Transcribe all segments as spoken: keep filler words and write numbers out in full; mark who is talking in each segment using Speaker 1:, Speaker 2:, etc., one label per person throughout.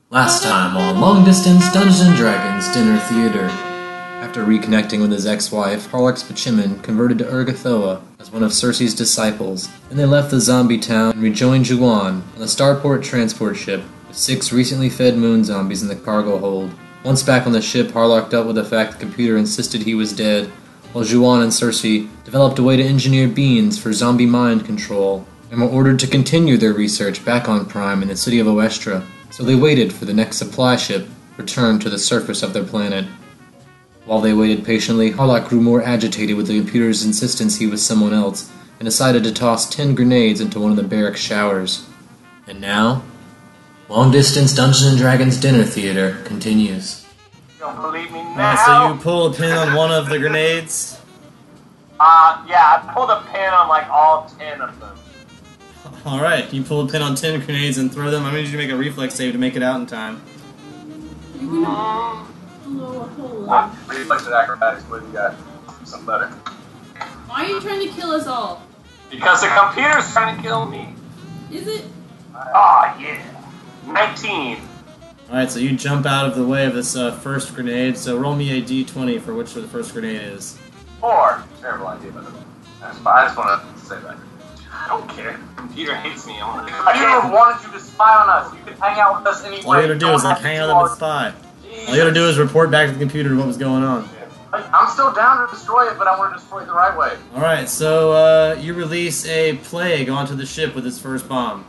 Speaker 1: Last time on Long Distance Dungeons and Dragons Dinner Theater. After reconnecting with his ex-wife, Harlock Spachiman converted to Urgathoa as one of Cersei's disciples, and they left the zombie town and rejoined Juan on the Starport transport ship with six recently fed moon zombies in the cargo hold. Once back on the ship, Harlock dealt with the fact the computer insisted he was dead, while Juan and Cersei developed a way to engineer beings for zombie mind control, and were ordered to continue their research back on Prime in the city of Oestra. So they waited for the next supply ship to return to the surface of their planet. While they waited patiently, Harlock grew more agitated with the computer's insistence he was someone else, and decided to toss ten grenades into one of the barracks showers. And now, Long Distance Dungeons and Dragons Dinner Theater continues.
Speaker 2: You don't believe me now?
Speaker 3: Uh, so you pull a pin on one of the grenades?
Speaker 2: Uh, yeah, I pulled a pin on like all ten of them.
Speaker 3: Alright, you pull a pin on ten grenades and throw them. I'm going to need you to make a reflex save to make it out in time.
Speaker 2: Mm. Reflex and acrobatics, what do you got? Something better.
Speaker 4: Why are you trying to kill us all?
Speaker 2: Because the computer's trying to kill me.
Speaker 4: Is it?
Speaker 2: Oh, yeah. nineteen.
Speaker 3: Alright, so you jump out of the way of this uh, first grenade, so roll me a d twenty for which the first grenade is.
Speaker 2: Four. Terrible idea, by the way. That's fine. I just want to say that. I don't care. The computer hates me. I want to. The computer wanted you to spy on us. You can hang out with us anyway.
Speaker 3: All you gotta do is like hang out with them and spy. All you gotta do is report back to the computer what was going on.
Speaker 2: I'm still down to destroy it, but I want to destroy it the right way.
Speaker 3: Alright, so uh, you release a plague onto the ship with its first bomb.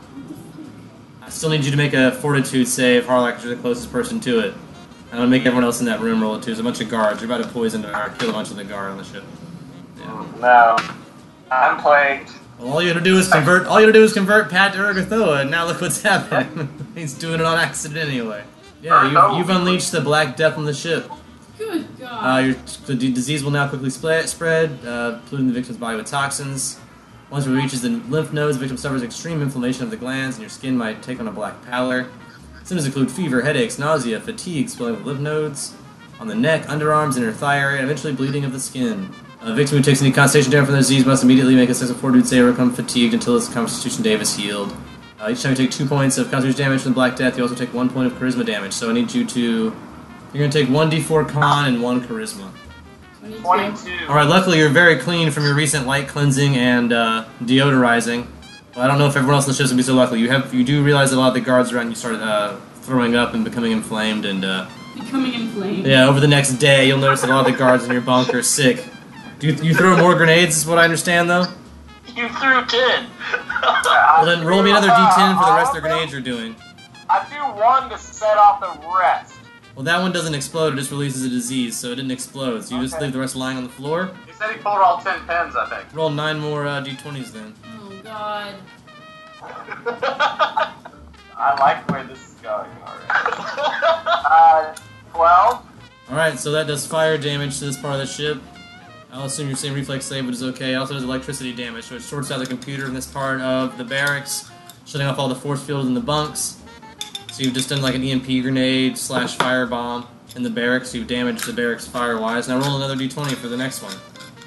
Speaker 3: I still need you to make a fortitude save. Harlock is the closest person to it. I'm gonna make everyone else in that room roll it too. There's a bunch of guards. You're about to poison or kill a bunch of the guard on the ship. Yeah.
Speaker 2: No. I'm plagued.
Speaker 3: Well, all you gotta do is convert. All you gotta do is convert Pat to Urgathoa, and now look what's happening. He's doing it on accident anyway. Yeah, you've, you've unleashed the Black Death on the ship.
Speaker 4: Good God.
Speaker 3: Uh, your, the d- disease will now quickly spla- spread, uh, polluting the victim's body with toxins. Once it reaches the lymph nodes, the victim suffers extreme inflammation of the glands, and your skin might take on a black pallor. Symptoms include fever, headaches, nausea, fatigue, swelling of lymph nodes on the neck, underarms, inner thigh area, and eventually bleeding of the skin. A victim who takes any constitution damage from the disease must immediately make a successful fortitude save or become fatigued until his constitution save is healed. Uh, each time you take two points of constitution damage from the Black Death, you also take one point of charisma damage. So I need you to... You're going to take one d four con and one charisma.
Speaker 2: twenty-two.
Speaker 3: Alright, luckily you're very clean from your recent light cleansing and uh, deodorizing. But I don't know if everyone else in the ship's going to be so lucky. You have, you do realize that a lot of the guards around you started uh, throwing up and becoming inflamed. and uh,
Speaker 4: Becoming inflamed.
Speaker 3: Yeah, over the next day you'll notice that a lot of the guards in your bunk are sick. Do you, you throw more grenades, is what I understand, though?
Speaker 2: You threw ten.
Speaker 3: Well, then roll me another d ten for the rest of the grenades you're doing.
Speaker 2: I do one to set off the rest.
Speaker 3: Well, that one doesn't explode, it just releases a disease, so it didn't explode. So you just
Speaker 2: Okay.
Speaker 3: leave the rest lying on the floor.
Speaker 2: He said he pulled all ten pins, I think.
Speaker 3: Roll nine more uh, d twenties then.
Speaker 4: Oh God.
Speaker 2: I like where this is going already. uh, twelve.
Speaker 3: Alright, so that does fire damage to this part of the ship. I'll assume you're saying reflex save, but it's okay. It also does electricity damage, so it shorts out the computer in this part of the barracks, shutting off all the force fields in the bunks. So you've just done like an E M P grenade slash firebomb in the barracks. So you've damaged the barracks fire-wise. Now roll another d twenty for the next one.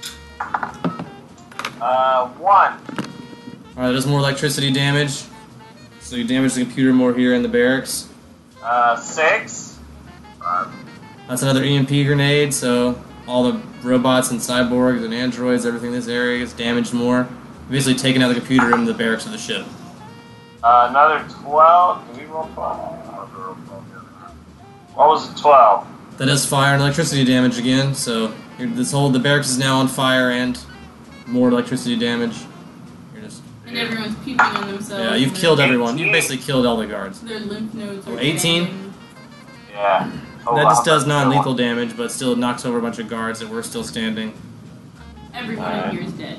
Speaker 2: Uh, one.
Speaker 3: Alright, there's more electricity damage. So you damage the computer more here in the barracks.
Speaker 2: Uh, six. Uh,
Speaker 3: That's another E M P grenade, so all the robots and cyborgs and androids, everything in this area gets damaged more. Basically taking out the computer into the barracks of the ship.
Speaker 2: uh, another twelve. Did we roll twelve? What was it? Twelve.
Speaker 3: That does fire and electricity damage again, so you're, this whole the barracks is now on fire and more electricity damage. You're just
Speaker 4: And everyone's puking on themselves.
Speaker 3: yeah, you've
Speaker 4: and
Speaker 3: killed
Speaker 4: their-
Speaker 3: everyone. You've basically killed all the guards.
Speaker 4: Their lymph nodes are
Speaker 3: Oh, eighteen?
Speaker 4: expanding.
Speaker 2: Yeah. Oh,
Speaker 3: That just does
Speaker 2: wow.
Speaker 3: non-lethal damage, but still knocks over a bunch of guards that were still standing.
Speaker 4: Everyone in here is dead.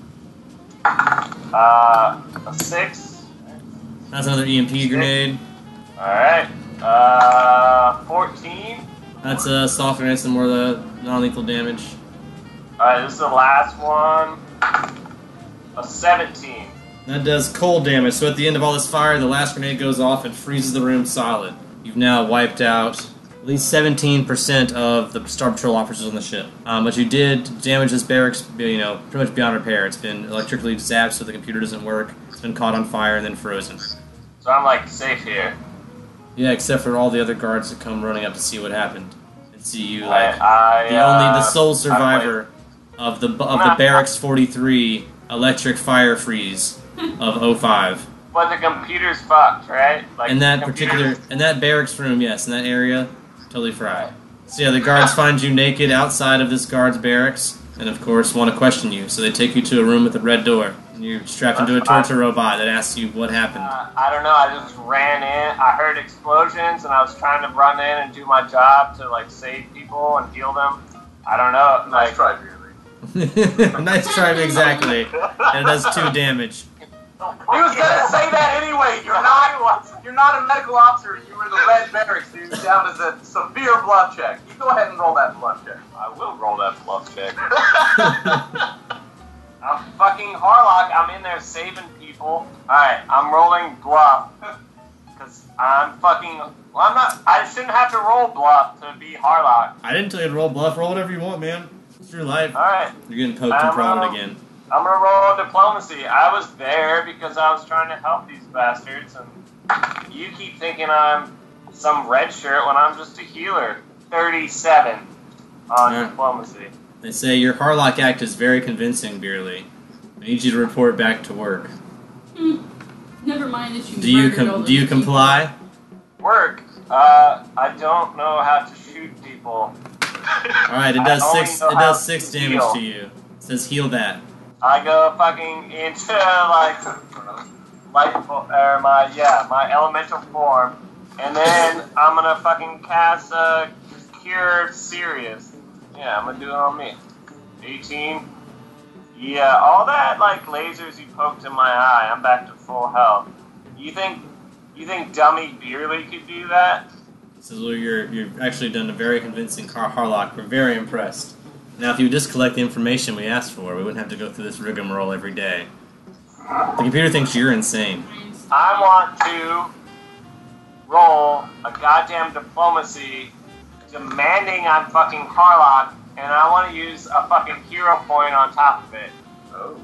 Speaker 2: Uh, a six.
Speaker 3: That's another E M P grenade.
Speaker 2: Alright. Uh, fourteen.
Speaker 3: That's a soft grenade, some more of the non-lethal damage.
Speaker 2: Alright, this is the last one. A seventeen.
Speaker 3: That does cold damage, so at the end of all this fire, the last grenade goes off and freezes the room solid. You've now wiped out at least seventeen percent of the Star Patrol officers on the ship. Um, but you did damage this barracks, you know, pretty much beyond repair. It's been electrically zapped so the computer doesn't work. It's been caught on fire and then frozen.
Speaker 2: So I'm like safe here.
Speaker 3: Yeah, except for all the other guards that come running up to see what happened and see you like
Speaker 2: I, I,
Speaker 3: the only the
Speaker 2: uh,
Speaker 3: sole survivor of the of the Barracks forty-three electric fire freeze of oh five.
Speaker 2: But the computer's fucked, right? Like
Speaker 3: In that
Speaker 2: computers-
Speaker 3: particular in that barracks room, yes, in that area, totally fried. So yeah, the guards find you naked outside of this guard's barracks, and of course want to question you. So they take you to a room with a red door, and you're strapped into a torture robot that asks you what happened.
Speaker 2: Uh, I don't know. I just ran in. I heard explosions, and I was trying to run in and do my job to like save people and heal them. I don't know. Like,
Speaker 5: Nice try, really.
Speaker 3: Nice try, exactly. And it does two damage.
Speaker 5: He was gonna say that anyway. You're not. You're not a medical officer. You were the red barracks dude. Down as a severe blood check. You go ahead and roll that blood check.
Speaker 2: I will roll that bluff check. I'm fucking Harlock. I'm in there saving people. Alright, I'm rolling bluff. Because I'm fucking... Well, I'm not... I shouldn't have to roll bluff to be Harlock.
Speaker 3: I didn't tell you to roll bluff. Roll whatever you want, man. It's your life.
Speaker 2: Alright,
Speaker 3: You're getting poked and
Speaker 2: I'm,
Speaker 3: prodded
Speaker 2: um,
Speaker 3: again.
Speaker 2: I'm gonna roll diplomacy. I was there because I was trying to help these bastards, and you keep thinking I'm some red shirt when I'm just a healer. thirty-seven on
Speaker 3: Yeah.
Speaker 2: diplomacy.
Speaker 3: They say your Harlock act is very convincing, Beerly. I need you to report back to work.
Speaker 4: Hmm. Never mind that you
Speaker 3: Do you
Speaker 4: murdered all
Speaker 3: com-
Speaker 4: those
Speaker 3: do you
Speaker 4: people.
Speaker 3: comply?
Speaker 2: Work. Uh, I don't know how to shoot people.
Speaker 3: All right, it
Speaker 2: I
Speaker 3: does
Speaker 2: only
Speaker 3: six.
Speaker 2: know
Speaker 3: It
Speaker 2: how
Speaker 3: does six
Speaker 2: to
Speaker 3: damage
Speaker 2: heal.
Speaker 3: to you. It says heal that.
Speaker 2: I go fucking into like light fo- or my yeah my elemental form, and then I'm gonna fucking cast uh, Cure Serious. Yeah, I'm gonna do it on me. eighteen. Yeah, all that like lasers you poked in my eye. I'm back to full health. You think you think Dummy Beerly could do that?
Speaker 3: This is where you're you've actually done a very convincing Har- Harlock. We're very impressed. Now, if you would just collect the information we asked for, we wouldn't have to go through this rigmarole every day. The computer thinks you're insane.
Speaker 2: I want to roll a goddamn diplomacy demanding I'm fucking Harlock, and I want to use a fucking hero point on top of it.
Speaker 5: Oh.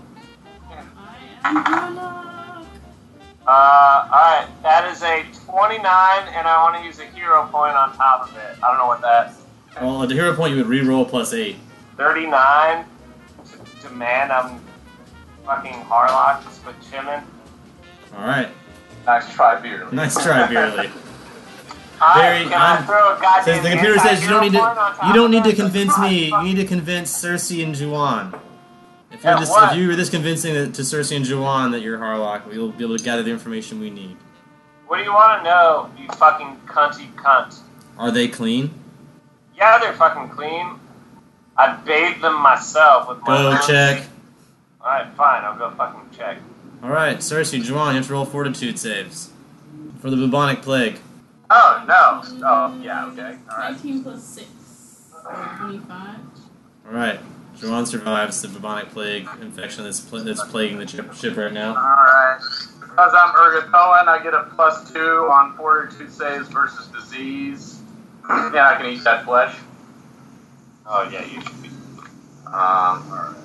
Speaker 4: I am Harlock.
Speaker 2: Uh, alright, that is a twenty-nine, and I want to use a hero point on top of it. I don't know what that's.
Speaker 3: Well, at the hero point, you would re-roll plus eight.
Speaker 2: thirty-nine to demand I'm fucking Harlock, but chimmin'.
Speaker 3: All right,
Speaker 5: Nice try, beer.
Speaker 3: nice try, Beerly.
Speaker 2: Alright,
Speaker 3: Very-
Speaker 2: can I
Speaker 3: I'm-
Speaker 2: throw a goddamn
Speaker 3: Says the computer says you don't need
Speaker 2: anti-hero point on
Speaker 3: to.
Speaker 2: top
Speaker 3: You don't
Speaker 2: of
Speaker 3: need to
Speaker 2: it?
Speaker 3: convince me. You
Speaker 2: Fucking-
Speaker 3: need to convince Cersei and Juwan. If you're
Speaker 2: Yeah,
Speaker 3: this,
Speaker 2: what?
Speaker 3: if you were this convincing that, to Cersei and Juwan that you're Harlock, we'll be able to gather the information we need.
Speaker 2: What do you want to know, you fucking cunty cunt?
Speaker 3: Are they clean?
Speaker 2: Yeah, they're fucking clean. I bathed them myself with my
Speaker 3: Go
Speaker 2: own-
Speaker 3: check.
Speaker 2: Alright, fine, I'll go fucking check.
Speaker 3: All right, Cersei, Juwan, you have to roll fortitude saves for the bubonic plague.
Speaker 5: Oh, no. Oh, yeah, okay. Alright.
Speaker 4: nineteen plus six. twenty-five.
Speaker 3: All right, Juwan survives the bubonic plague infection that's pl- that's plaguing the ship, ship right now.
Speaker 5: Alright. Because I'm Urgatoan, I get a plus two on fortitude saves versus disease. Yeah, I can eat that flesh.
Speaker 2: Oh, yeah, you should be.
Speaker 5: Um, alright.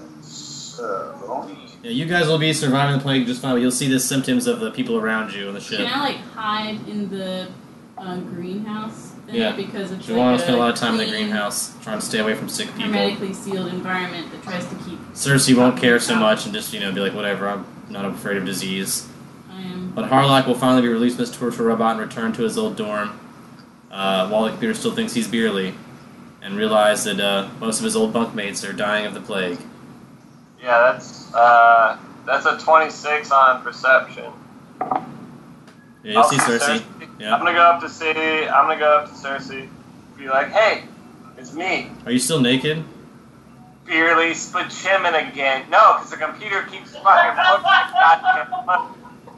Speaker 5: So.
Speaker 3: Yeah, you guys will be surviving the plague just fine. But you'll see the symptoms of the people around you on the ship.
Speaker 4: Can I like hide in the uh, greenhouse? Then?
Speaker 3: Yeah.
Speaker 4: Because it's
Speaker 3: Juwan
Speaker 4: like
Speaker 3: spent a lot of time in the
Speaker 4: clean,
Speaker 3: greenhouse trying to stay away from sick people.
Speaker 4: hermetically sealed environment that tries to keep.
Speaker 3: Cersei won't care so much and just, you know, be like, whatever, I'm not afraid of disease.
Speaker 4: I am.
Speaker 3: But Harlock will finally be released from this torture robot and return to his old dorm, uh, while the computer still thinks he's Beerly, and realize that uh, most of his old bunkmates are dying of the plague.
Speaker 2: Yeah, that's, uh, that's a twenty-six on perception.
Speaker 3: Yeah, you'll
Speaker 2: I'll
Speaker 3: see Cersei. Yeah.
Speaker 2: I'm gonna go up to City, I'm gonna go up to Cersei, be like, hey, it's me,
Speaker 3: Are you still naked?
Speaker 2: Beerly Spachimin again. No, because the computer keeps fucking putting me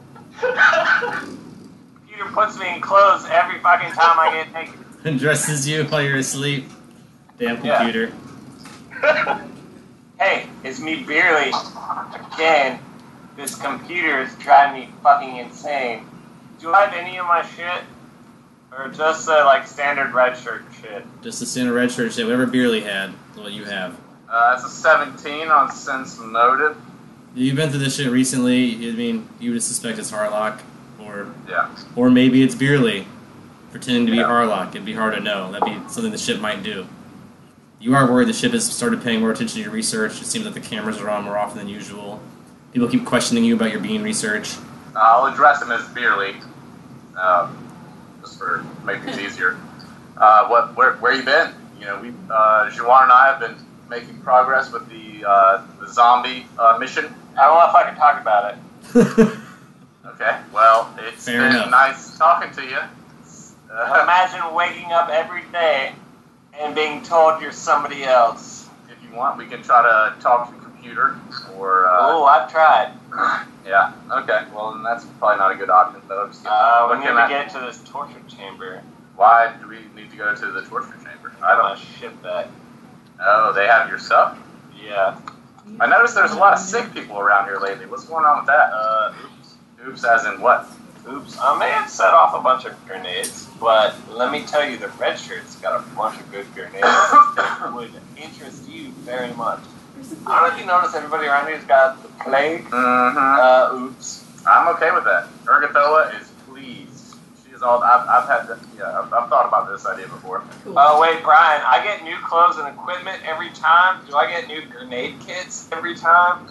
Speaker 2: Computer puts me in clothes every fucking time I get naked.
Speaker 3: And dresses you while you're asleep? Damn
Speaker 2: Yeah.
Speaker 3: computer.
Speaker 2: Hey, it's me, Beerly. Again, this computer is driving me fucking insane. Do I have any of my shit? Or just uh, like standard red shirt shit?
Speaker 3: Just the standard red shirt shit, whatever Beerly had, is what you have.
Speaker 5: Uh, it's a seventeen on sense noted.
Speaker 3: You've been through this shit recently. I mean, you would suspect it's Harlock, or
Speaker 5: Yeah.
Speaker 3: or maybe it's Beerly. pretending to be
Speaker 5: Yeah.
Speaker 3: Harlock. It'd be hard to know. That'd be something the ship might do. You are worried the ship has started paying more attention to your research. It seems like the cameras are on more often than usual. People keep questioning you about your bean research.
Speaker 5: I'll address him as Beerly, um, just for make things easier. Uh, what, where, where you been? You know, we, uh, Juwan and I have been making progress with the uh, the zombie uh, mission.
Speaker 2: I don't know if I can talk about it.
Speaker 5: Okay, well, it's
Speaker 3: Fair
Speaker 5: been
Speaker 3: enough.
Speaker 5: nice talking to you. Uh,
Speaker 2: Imagine waking up every day and being told you're somebody else.
Speaker 5: if you want, we can try to talk to the computer, or uh,
Speaker 2: Oh, I've tried.
Speaker 5: yeah. Okay, well, then that's probably not a good option. But I'm just
Speaker 2: Uh, we
Speaker 5: looking
Speaker 2: need to
Speaker 5: at-
Speaker 2: get to this torture chamber.
Speaker 5: Why do we need to go to the torture chamber? I
Speaker 2: I'm
Speaker 5: don't.
Speaker 2: gonna ship that.
Speaker 5: Oh, they have your stuff.
Speaker 2: Yeah.
Speaker 5: I noticed there's a lot of sick people around here lately. What's going on with that? Uh, oops. Oops, as in what?
Speaker 2: Oops. I may have set off a bunch of grenades, but let me tell you, the red shirt's got a bunch of good grenades that would interest you very much. I don't know if you notice everybody around here's got the plague.
Speaker 5: Mm-hmm.
Speaker 2: Uh, oops.
Speaker 5: I'm okay with that. Urgathoa is pleased. She is all. I've, I've had. The, yeah, I've, I've thought about this idea before.
Speaker 4: Cool.
Speaker 2: Oh, wait, Brian, I get new clothes and equipment every time. Do I get new grenade kits every time?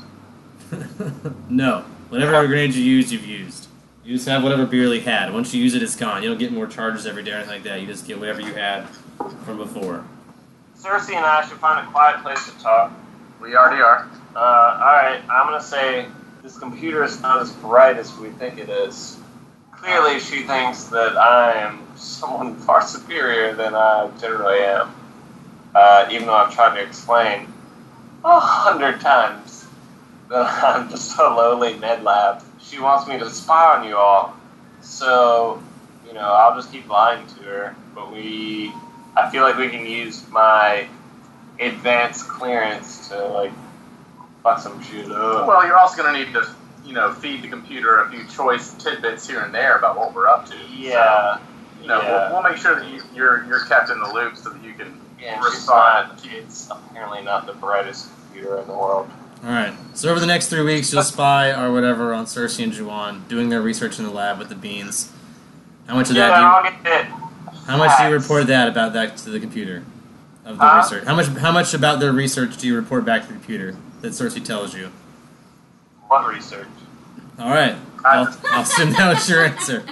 Speaker 3: No. Whatever grenade you used, you've used. You just have whatever Beerly had. Once you use it, it's gone. You don't get more charges every day or anything like that. You just get whatever you had from before.
Speaker 2: Cersei and I should find a quiet place to talk.
Speaker 5: We already are.
Speaker 2: Uh, alright, I'm gonna say this computer is not as bright as we think it is. Clearly, she thinks that I am someone far superior than I generally am. Uh, even though I've tried to explain a hundred times that I'm just a lowly med lab. She wants me to spy on you all. So, you know, I'll just keep lying to her. But we, I feel like we can use my advanced clearance to, like, fuck some shit up.
Speaker 5: Well, you're also going to need to, you know, feed the computer a few choice tidbits here and there about what we're up to.
Speaker 2: Yeah.
Speaker 5: So, you know,
Speaker 2: yeah.
Speaker 5: we'll, we'll make sure that you, you're you're kept in the loop so that you can
Speaker 2: Yeah, and she's
Speaker 5: respond.
Speaker 2: not, it's apparently not the brightest computer in the world.
Speaker 3: Alright, so over the next three weeks, you'll spy or whatever on Cersei and Juwan, doing their research in the lab with the beans. How much of
Speaker 2: Yeah,
Speaker 3: that do you...
Speaker 2: I'll get it.
Speaker 3: How much do you
Speaker 2: Facts.
Speaker 3: report that about that to the computer of the
Speaker 2: Huh?
Speaker 3: research? How much how much about their research do you report back to the computer that Cersei tells you?
Speaker 2: What research?
Speaker 3: All right, I'll, I'll assume that was your answer.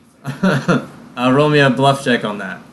Speaker 3: uh, roll me a bluff check on that.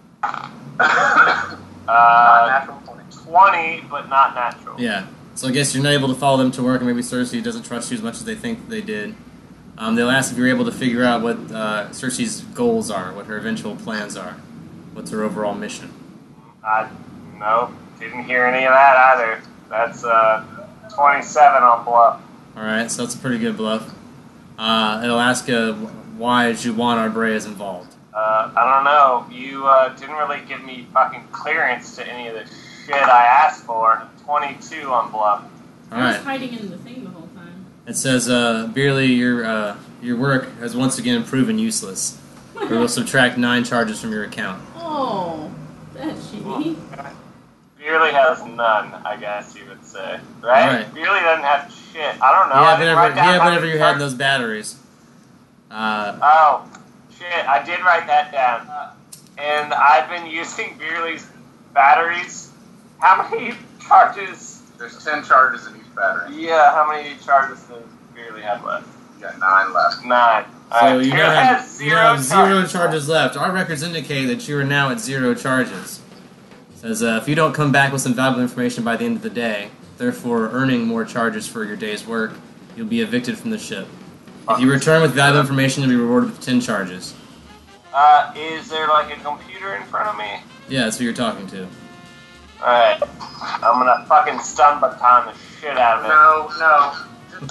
Speaker 2: Uh,
Speaker 5: Natural twenty.
Speaker 2: twenty, but not natural.
Speaker 3: Yeah. So I guess you're not able to follow them to work, and maybe Cersei doesn't trust you as much as they think they did. Um, they'll ask if you're able to figure out what uh, Cersei's goals are, what her eventual plans are, what's her overall mission.
Speaker 2: I, no, didn't hear any of that either. That's, uh, twenty-seven on bluff.
Speaker 3: All right, so that's a pretty good bluff. Uh, it'll ask uh, why Juwan Arbray is involved.
Speaker 2: Uh, I don't know. You, uh, didn't really give me fucking clearance to any of the shit I asked for. twenty-two on bluff.
Speaker 3: All
Speaker 4: I was
Speaker 3: right.
Speaker 4: hiding in the thing the whole time.
Speaker 3: It says, uh, Beerly, your uh, your work has once again proven useless. We will subtract nine charges from your account.
Speaker 4: Oh, that's shitty.
Speaker 2: Beerly has none, I guess you would say. Right?
Speaker 3: Right.
Speaker 2: Beerly doesn't have shit. I don't know.
Speaker 3: You
Speaker 2: I
Speaker 3: have
Speaker 2: didn't
Speaker 3: whatever,
Speaker 2: write
Speaker 3: you
Speaker 2: down
Speaker 3: have
Speaker 2: how
Speaker 3: whatever
Speaker 2: many
Speaker 3: you had in
Speaker 2: parts-
Speaker 3: those batteries. Uh,
Speaker 2: Oh, shit, I did write that down. And I've been using Beerly's batteries. How many charges?
Speaker 5: There's ten charges in each battery.
Speaker 2: Yeah, how many charges does Beerly have left?
Speaker 5: You got nine left.
Speaker 2: Nine.
Speaker 3: so
Speaker 2: Alright,
Speaker 3: you
Speaker 2: Beerly
Speaker 3: now have,
Speaker 2: has
Speaker 3: you now have zero
Speaker 2: charges.
Speaker 3: charges left. Our records indicate that you are now at zero charges. It says, uh, if you don't come back with some valuable information by the end of the day, therefore earning more charges for your day's work, you'll be evicted from the ship. If you return with valuable information, you'll be rewarded with ten charges.
Speaker 2: Uh, is there like a computer in front of me?
Speaker 3: Yeah, that's who you're talking to.
Speaker 2: Alright. I'm gonna fucking stun baton the shit out of it.
Speaker 5: No, no.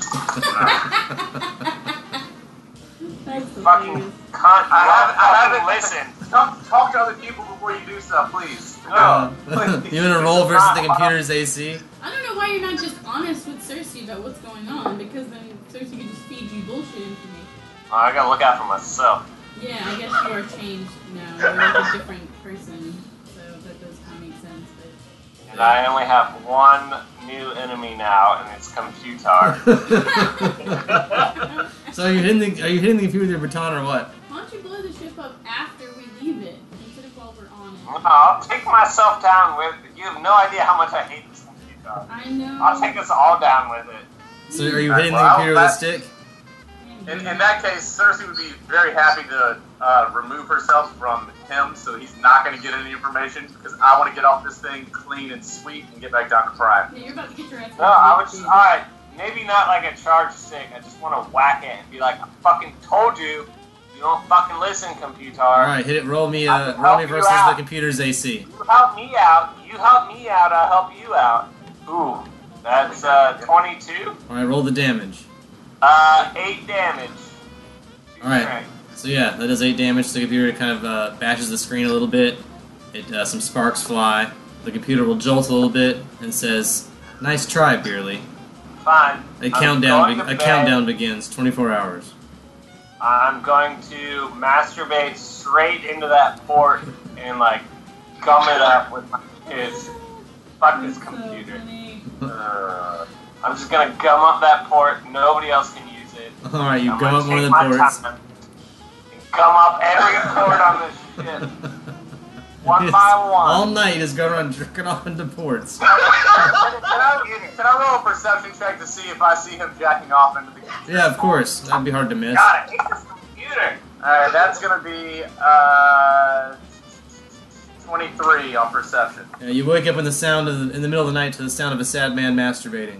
Speaker 4: That's
Speaker 2: Fucking
Speaker 4: hilarious.
Speaker 2: cunt.
Speaker 5: I
Speaker 2: You
Speaker 5: haven't- I
Speaker 2: fucking
Speaker 5: haven't-
Speaker 2: listen.
Speaker 5: Talk, talk to other people before you do stuff, please.
Speaker 3: Uh,
Speaker 5: No, please.
Speaker 3: you want to roll versus the computer's A C?
Speaker 4: I don't know why you're not just honest with Cersei about what's going on, because then Cersei can just feed you bullshit information.
Speaker 2: Oh, I gotta look out for myself.
Speaker 4: Yeah, I guess you are changed now. You're like a different person, so that does kind of make sense. But
Speaker 2: And I only have one new enemy now, and it's Computar.
Speaker 3: So are you hitting the are you hitting the computer with your baton or what?
Speaker 4: why don't you blow the ship up after we on it.
Speaker 2: I'll take myself down with it. You have no idea how much I hate this computer.
Speaker 4: I know.
Speaker 2: I'll take us all down with it.
Speaker 3: So are you hitting the
Speaker 5: Well,
Speaker 3: computer with a
Speaker 5: that-
Speaker 3: stick?
Speaker 5: In, in that case, Cersei would be very happy to uh, remove herself from him, so he's not going to get any information, because I want to get off this thing clean and sweet and get back down to Prime.
Speaker 4: Yeah, you're about to get your ass.
Speaker 2: No, I would just, alright, maybe not like a charge stick. I just want to whack it and be like, I fucking told you, you don't fucking listen, computer.
Speaker 3: Alright, hit it. Roll me,
Speaker 2: I
Speaker 3: uh,
Speaker 2: can
Speaker 3: roll me
Speaker 2: help you
Speaker 3: versus the
Speaker 2: out.
Speaker 3: computer's A C.
Speaker 2: You help me out, you help me out, I'll help you out. Ooh, that's uh, twenty-two.
Speaker 3: Alright, roll the damage.
Speaker 2: Uh, eight damage.
Speaker 3: Alright.
Speaker 2: Right.
Speaker 3: So yeah, that does eight damage to the computer. It kind of uh, bashes the screen a little bit. It uh, some sparks fly. The computer will jolt a little bit and says, "Nice try, Beerly."
Speaker 2: Fine.
Speaker 3: A
Speaker 2: I'm
Speaker 3: countdown.
Speaker 2: going
Speaker 3: Be-
Speaker 2: to
Speaker 3: a
Speaker 2: bed.
Speaker 3: countdown begins. Twenty-four hours.
Speaker 2: I'm going to masturbate straight into that port and like gum it up with my kids. Fuck this
Speaker 4: So
Speaker 2: computer.
Speaker 4: funny.
Speaker 5: Uh,
Speaker 2: I'm just gonna gum up that port. Nobody else can use it.
Speaker 3: All right, you
Speaker 2: I'm
Speaker 3: go
Speaker 2: gonna
Speaker 3: up one of
Speaker 2: take
Speaker 3: the
Speaker 2: my
Speaker 3: ports.
Speaker 2: time and gum up every port on this ship. One
Speaker 3: Yes.
Speaker 2: by one.
Speaker 3: All night, you just go around jerking off into ports.
Speaker 5: can, I, can I roll a perception check to see if I see him jacking off into the computer?
Speaker 3: Yeah, of course. That'd be hard to miss.
Speaker 2: God, I hate this computer.
Speaker 5: Alright, that's going to be uh, twenty-three on perception.
Speaker 3: Yeah, you wake up in the sound of the, in the middle of the night to the sound of a sad man masturbating.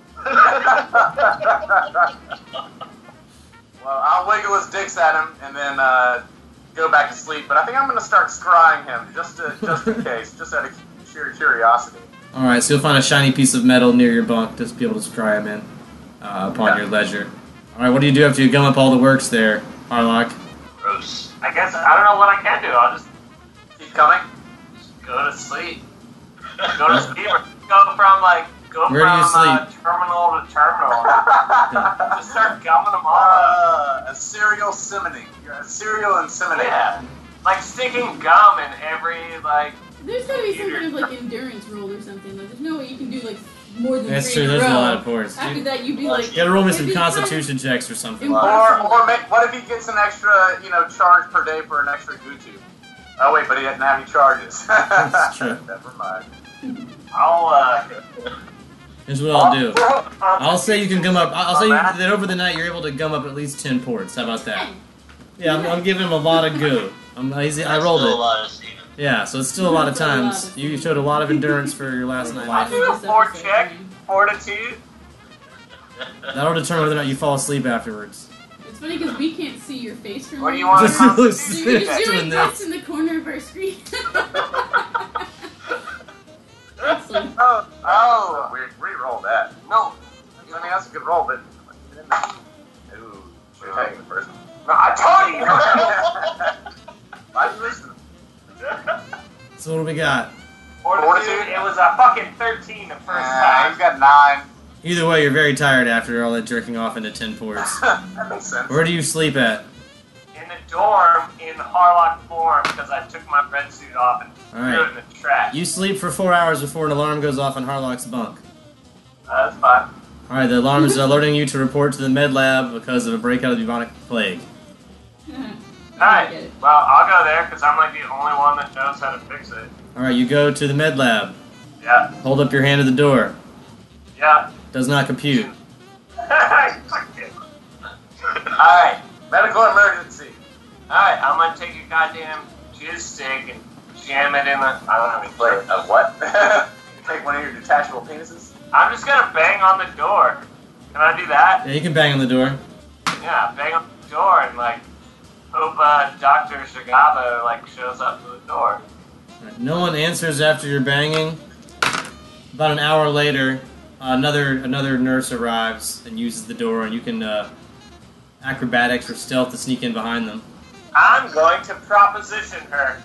Speaker 5: Well, I'll wiggle his dicks at him and then uh, go back to sleep. But I think I'm going to start scrying him just to, just in case, just out of sheer curiosity.
Speaker 3: All right, so you'll find a shiny piece of metal near your bunk just to be able to scry him in uh, upon
Speaker 5: Yeah.
Speaker 3: your leisure. All right, what do you do after you gum up all the works there, Harlock?
Speaker 2: Gross. I guess I don't know what I can do. I'll just
Speaker 5: Keep coming.
Speaker 2: go to sleep. Go to sleep or go from like go
Speaker 3: Where do you
Speaker 2: from uh,
Speaker 3: sleep?
Speaker 2: terminal to terminal. Just start gumming them all up.
Speaker 5: Uh, a serial simoning. You're a serial inseminator.
Speaker 2: Yeah. Like sticking gum in every like
Speaker 4: There's gotta be some kind of like endurance roll or something. Like, there's no way you can do like more than
Speaker 3: That's
Speaker 4: three
Speaker 3: true.
Speaker 4: in a
Speaker 3: There's a
Speaker 4: row.
Speaker 3: lot of ports.
Speaker 4: After
Speaker 3: You
Speaker 4: that, you'd be like,
Speaker 3: gotta roll me some
Speaker 4: it'd be kind of-
Speaker 3: Constitution checks or something.
Speaker 4: Impossible.
Speaker 5: Or, or make, what if he gets an extra, you know, charge per day for an extra Gutu? Oh wait, but he doesn't have any charges.
Speaker 3: That's true.
Speaker 5: Never mind.
Speaker 2: I'll uh
Speaker 3: Here's what I'll do.
Speaker 2: I'll
Speaker 3: I'll say you can gum up. I'll say you, that over the night you're able to gum up at least ten ports. How about that? Yeah, I'm, I'm giving him a lot of goo. I'm, he's, I rolled
Speaker 6: Still a
Speaker 3: it.
Speaker 6: lot of semen.
Speaker 3: Yeah, so it's still a lot of
Speaker 4: That's a lot
Speaker 3: times.
Speaker 4: of
Speaker 3: You showed a lot of endurance for your last
Speaker 2: I'll
Speaker 3: night.
Speaker 2: do a fort check, fortitude.
Speaker 3: That'll determine whether or not you fall asleep afterwards.
Speaker 4: It's funny because we can't see your face from
Speaker 2: What do
Speaker 4: here.
Speaker 2: you want
Speaker 3: Just
Speaker 2: to
Speaker 3: look
Speaker 4: So you're just
Speaker 3: Doing
Speaker 4: doing
Speaker 3: this.
Speaker 4: this in the corner of our screen. Awesome.
Speaker 2: Oh,
Speaker 5: Oh,
Speaker 2: oh,
Speaker 5: we re-roll that.
Speaker 2: no,
Speaker 5: I mean, that's a good roll, but... Ooh, should have taken the first one.
Speaker 2: no, I told you.
Speaker 5: Why did you listen?
Speaker 3: So what do we got?
Speaker 2: Fortitude, it was a fucking thirteen the first
Speaker 5: Uh, he's
Speaker 2: time.
Speaker 5: got nine.
Speaker 3: Either way, you're very tired after all that jerking off into ten ports.
Speaker 5: That makes sense.
Speaker 3: Where do you sleep at?
Speaker 2: In the dorm in Harlock form because I took my red suit off and
Speaker 3: All
Speaker 2: threw it
Speaker 3: right.
Speaker 2: in the trash.
Speaker 3: You sleep for four hours before an alarm goes off on Harlock's bunk.
Speaker 2: Uh, that's fine.
Speaker 3: All right, the alarm is alerting you to report to the med lab because of a breakout of the bubonic plague.
Speaker 2: Alright, well, I'll go there because I'm like the only one that knows how to fix it.
Speaker 3: All right, you go to the med lab.
Speaker 2: Yeah,
Speaker 3: Hold up your hand to the door.
Speaker 2: yeah.
Speaker 3: Does not compute.
Speaker 2: Alright,
Speaker 5: Medical emergency.
Speaker 2: alright, I'm gonna take a goddamn jizz stick and jam it in the. I don't have any
Speaker 5: Wait,
Speaker 2: flavor.
Speaker 5: uh, what? Take one of your detachable penises?
Speaker 2: I'm just gonna bang on the door. Can I do that?
Speaker 3: Yeah, you can bang on the door.
Speaker 2: Yeah, bang on the door and like hope uh, Doctor Shigaba like shows up to the door.
Speaker 3: All right, no one answers after you're banging. About an hour later, uh, another another nurse arrives and uses the door, and you can uh, acrobatics or stealth to sneak in behind them.
Speaker 2: I'm going to proposition her.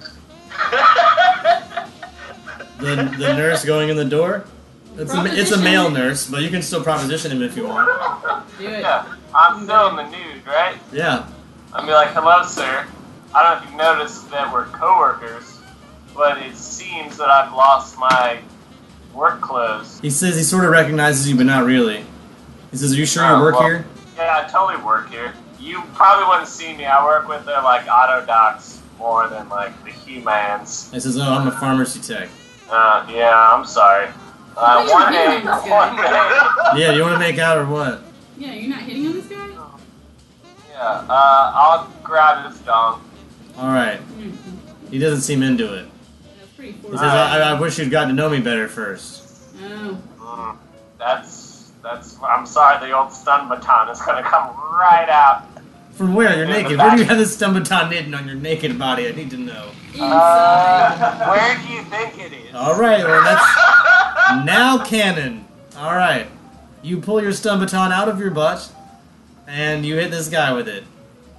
Speaker 3: The the nurse going in the door. It's a, it's a male nurse, but you can still proposition him if you want.
Speaker 4: Do it.
Speaker 2: Yeah, I'm still in the nude, right?
Speaker 3: Yeah.
Speaker 2: I'll be like, hello, sir. I don't know if you've noticed that we're coworkers, but it seems that I've lost my work clothes.
Speaker 3: He says he sort of recognizes you, but not really. He says, "Are you sure you
Speaker 2: Oh,
Speaker 3: work
Speaker 2: well,
Speaker 3: here?"
Speaker 2: Yeah, I totally work here. You probably wouldn't see me. I work with the like auto docs more than like the humans.
Speaker 3: He says, "Oh, I'm a pharmacy tech."
Speaker 2: Uh, yeah, I'm sorry. Uh,
Speaker 4: You're
Speaker 2: one
Speaker 4: hitting
Speaker 2: A,
Speaker 4: on this guy.
Speaker 2: one A.
Speaker 3: Yeah, you want to make out or what?
Speaker 4: Yeah, you're not hitting on this guy?
Speaker 2: Yeah, uh, I'll grab his dong.
Speaker 3: All right.
Speaker 4: Mm-hmm.
Speaker 3: He doesn't seem into it.
Speaker 4: That's pretty
Speaker 3: He
Speaker 4: forward.
Speaker 3: says, I, "I wish you'd gotten to know me better first."
Speaker 4: Oh.
Speaker 2: Mm, that's that's. I'm sorry, the old stun baton is gonna come right out.
Speaker 3: From where? You're
Speaker 2: In the
Speaker 3: naked. Where do you
Speaker 2: back.
Speaker 3: have this stun baton hidden on your naked body? I need to know.
Speaker 4: Inside.
Speaker 2: Uh, where do you think it is?
Speaker 3: All right, well that's now canon. All right, you pull your stun baton out of your butt, and you hit this guy with it.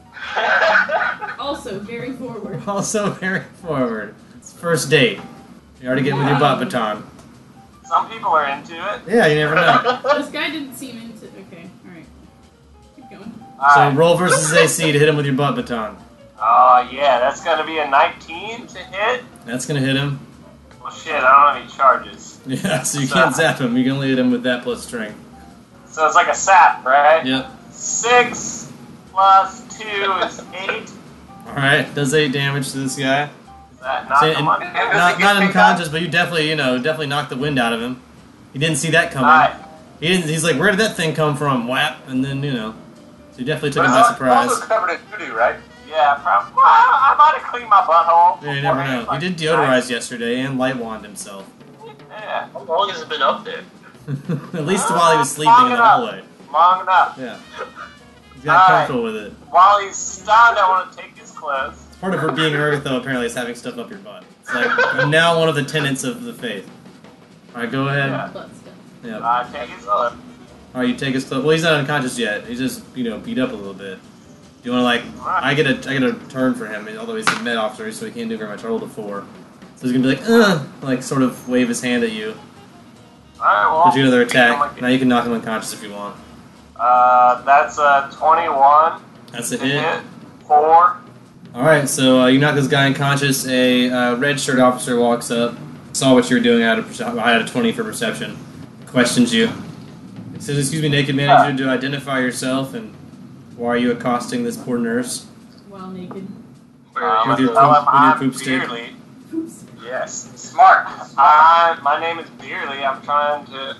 Speaker 4: Also, very forward.
Speaker 3: Also very forward. It's first date. You already getting with your butt baton.
Speaker 2: Some people are into it.
Speaker 3: Yeah, you never know.
Speaker 4: This guy didn't seem into. Okay, alright. Keep going.
Speaker 3: So
Speaker 2: Alright.
Speaker 3: roll versus A C to hit him with your butt baton.
Speaker 2: Oh yeah, that's gonna be a nineteen to hit.
Speaker 3: That's gonna hit him.
Speaker 2: Well, shit, I don't have any charges.
Speaker 3: Yeah, so you can't zap him. You can only hit him with that plus strength.
Speaker 2: So it's like a sap, right?
Speaker 3: Yep.
Speaker 2: Six plus two is eight.
Speaker 3: All right, does eight damage to this guy.
Speaker 2: Is that not
Speaker 3: So,
Speaker 2: the
Speaker 3: and-
Speaker 2: money?
Speaker 3: not not unconscious, but you definitely, you know, definitely knocked the wind out of him. He didn't see that coming.
Speaker 2: Alright.
Speaker 3: He didn't. He's like, "Where did that thing come from?" Whap, and then you know, so you definitely took
Speaker 5: But
Speaker 3: him
Speaker 5: it's
Speaker 3: by
Speaker 5: al-
Speaker 3: surprise.
Speaker 5: also covered in doo-doo, right?
Speaker 2: Yeah, probably. Well, I might have cleaned my butthole.
Speaker 3: Yeah, you never know.
Speaker 2: beforehand,
Speaker 3: He did
Speaker 2: like,
Speaker 3: deodorize yesterday and light wand himself.
Speaker 2: Yeah,
Speaker 6: How long has it been up there?
Speaker 3: At least while he was sleeping in the hallway.
Speaker 2: long enough.
Speaker 3: Yeah. He got
Speaker 2: Alright.
Speaker 3: comfortable with it.
Speaker 2: While he's stunned, I want to take his clothes.
Speaker 3: Part of her being Ergotho apparently is having stuff up your butt. It's like now one of the tenets of the faith. All right, go ahead.
Speaker 2: Yeah.
Speaker 4: Butt stuff.
Speaker 3: Yeah.
Speaker 2: Uh, take his clothes.
Speaker 3: All right, you take his clothes. Well, he's not unconscious yet. He's just you know beat up a little bit. Do you want to like? I get a I get a turn for him, although he's a med officer, so he can't do very much. I rolled a four, so he's gonna be like, uh, like sort of wave his hand at you.
Speaker 2: Alright, well.
Speaker 3: Put you another
Speaker 2: beat him
Speaker 3: attack.
Speaker 2: like-
Speaker 3: Now you can knock him unconscious if you want.
Speaker 2: Uh, that's a twenty-one
Speaker 3: That's a
Speaker 2: to
Speaker 3: hit.
Speaker 2: hit. Four.
Speaker 3: All right, so uh, you knock this guy unconscious. A uh, red shirt officer walks up, saw what you were doing out of perce- I had a twenty for perception. Questions you. He says, "Excuse me, naked man, I need you to identify yourself and why are you accosting this poor nurse?"
Speaker 4: While naked.
Speaker 6: Where
Speaker 2: Um,
Speaker 3: with your
Speaker 2: tell
Speaker 3: poop-
Speaker 2: him
Speaker 3: with your
Speaker 2: I'm
Speaker 3: poop stick.
Speaker 2: Beerly.
Speaker 4: Oops.
Speaker 2: Yes.
Speaker 5: Smart.
Speaker 2: I, my name is Beerly. I'm trying to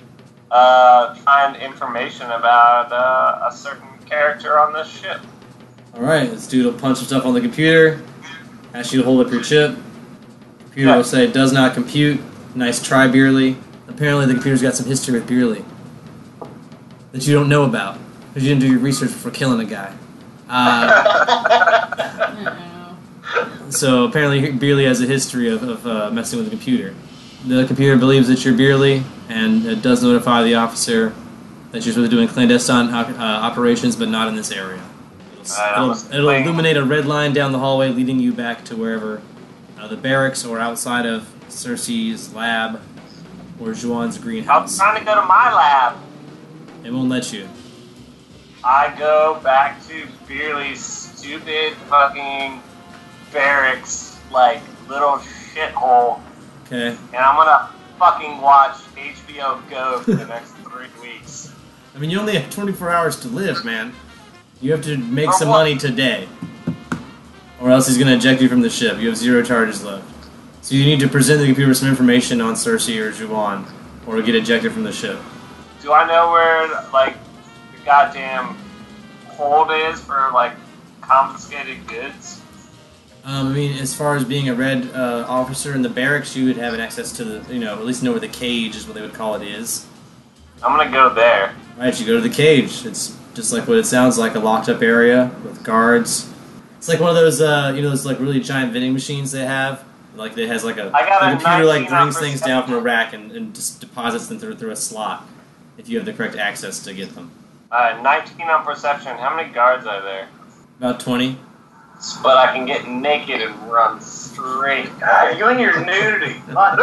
Speaker 2: uh, find information about uh, a certain character on this ship.
Speaker 3: All right, this dude will punch himself on the computer, ask you to hold up your chip. Computer
Speaker 2: Yeah.
Speaker 3: will say, "Does not compute." Nice try, Beerly. Apparently, the computer's got some history with Beerly that you don't know about because you didn't do your research before killing a guy. Uh,
Speaker 4: Uh-oh.
Speaker 3: so apparently, Beerly has a history of, of uh, messing with the computer. The computer believes that you're Beerly and it does notify the officer that you're supposed to be doing clandestine uh, operations, but not in this area.
Speaker 2: Alright, I'm
Speaker 3: It'll,
Speaker 2: gonna
Speaker 3: it'll
Speaker 2: swing.
Speaker 3: illuminate a red line down the hallway leading you back to wherever uh, the barracks or outside of Cersei's lab or Juan's
Speaker 2: I'm
Speaker 3: greenhouse.
Speaker 2: trying to go to my lab.
Speaker 3: It won't let you.
Speaker 2: I go back to Beerly's stupid fucking barracks, like little shithole,
Speaker 3: Okay.
Speaker 2: and I'm gonna fucking watch H B O Go for the next three weeks.
Speaker 3: I mean, you only have twenty-four hours to live, man. You have to make
Speaker 2: For
Speaker 3: some
Speaker 2: what?
Speaker 3: money today. Or else he's going to eject you from the ship. You have zero charges left. So you need to present the computer some information on Cersei or Juwan, or get ejected from the ship.
Speaker 2: Do I know where like the goddamn hold is for like confiscated goods?
Speaker 3: Um, I mean, as far as being a red uh, officer in the barracks, you would have an access to the, you know, at least know where the cage is what they would call it is.
Speaker 2: I'm gonna go there.
Speaker 3: Right, you go to the cage. It's just like what it sounds like, a locked up area with guards. It's like one of those, uh, you know, those like really giant vending machines they have. Like it has like a,
Speaker 2: I got
Speaker 3: the
Speaker 2: a
Speaker 3: computer like
Speaker 2: nineteen on
Speaker 3: brings things down from a
Speaker 2: perception.
Speaker 3: rack and, and just deposits them through, through a slot if you have the correct access to get them.
Speaker 2: Uh, nineteen on perception. How many guards are there?
Speaker 3: About twenty.
Speaker 2: But I can get naked and run straight. God, you and your nudity.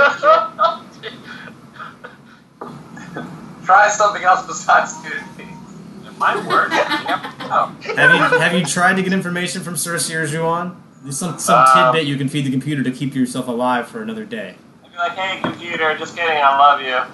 Speaker 5: Try something else besides nudity.
Speaker 2: It might work. You never know.
Speaker 3: Have you have you tried to get information from Cersei or Juan? There's some some
Speaker 2: Um,
Speaker 3: tidbit you can feed the computer to keep yourself alive for another day.
Speaker 2: I'd be like, hey, computer, just kidding, I love you.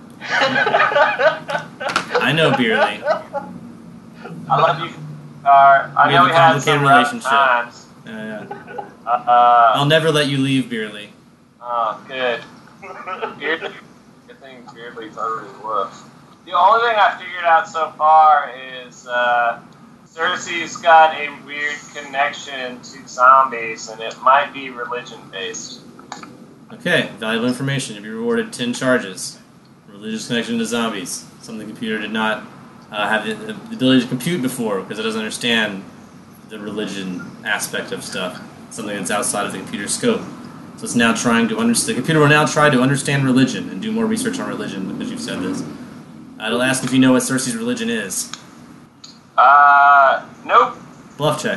Speaker 3: I know, Beerly.
Speaker 2: I love you. Uh, I
Speaker 3: We
Speaker 2: know
Speaker 3: have
Speaker 2: we
Speaker 3: a
Speaker 2: had
Speaker 3: complicated
Speaker 2: some rough
Speaker 3: relationship.
Speaker 2: times.
Speaker 3: yeah.
Speaker 2: Uh,
Speaker 3: I'll never let you leave, Beerly.
Speaker 2: oh, good. Beardly, good thing Beardly's already left. The only thing I figured out so far is uh, Cersei's got a weird connection to zombies, and it might be religion-based.
Speaker 3: Okay, valuable information. You'll be rewarded ten charges. Religious connection to zombies. Something the computer did not uh, have the, the ability to compute before because it doesn't understand the religion aspect of stuff. Something that's outside of the computer's scope. So it's now trying to understand. The computer will now try to understand religion and do more research on religion because you've said this. Uh, it'll ask if you know what Cersei's religion is.
Speaker 2: Uh, nope.
Speaker 3: Bluff check.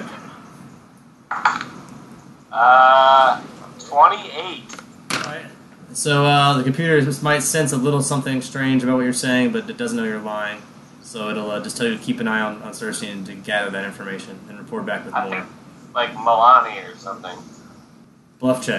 Speaker 2: Uh, twenty-eight.
Speaker 3: So uh, the computer just might sense a little something strange about what you're saying, but it doesn't know you're lying. So it'll uh, just tell you to keep an eye on, on Cersei and to gather that information and report back with
Speaker 2: I
Speaker 3: more.
Speaker 2: think like Milani or something.
Speaker 3: Bluff check.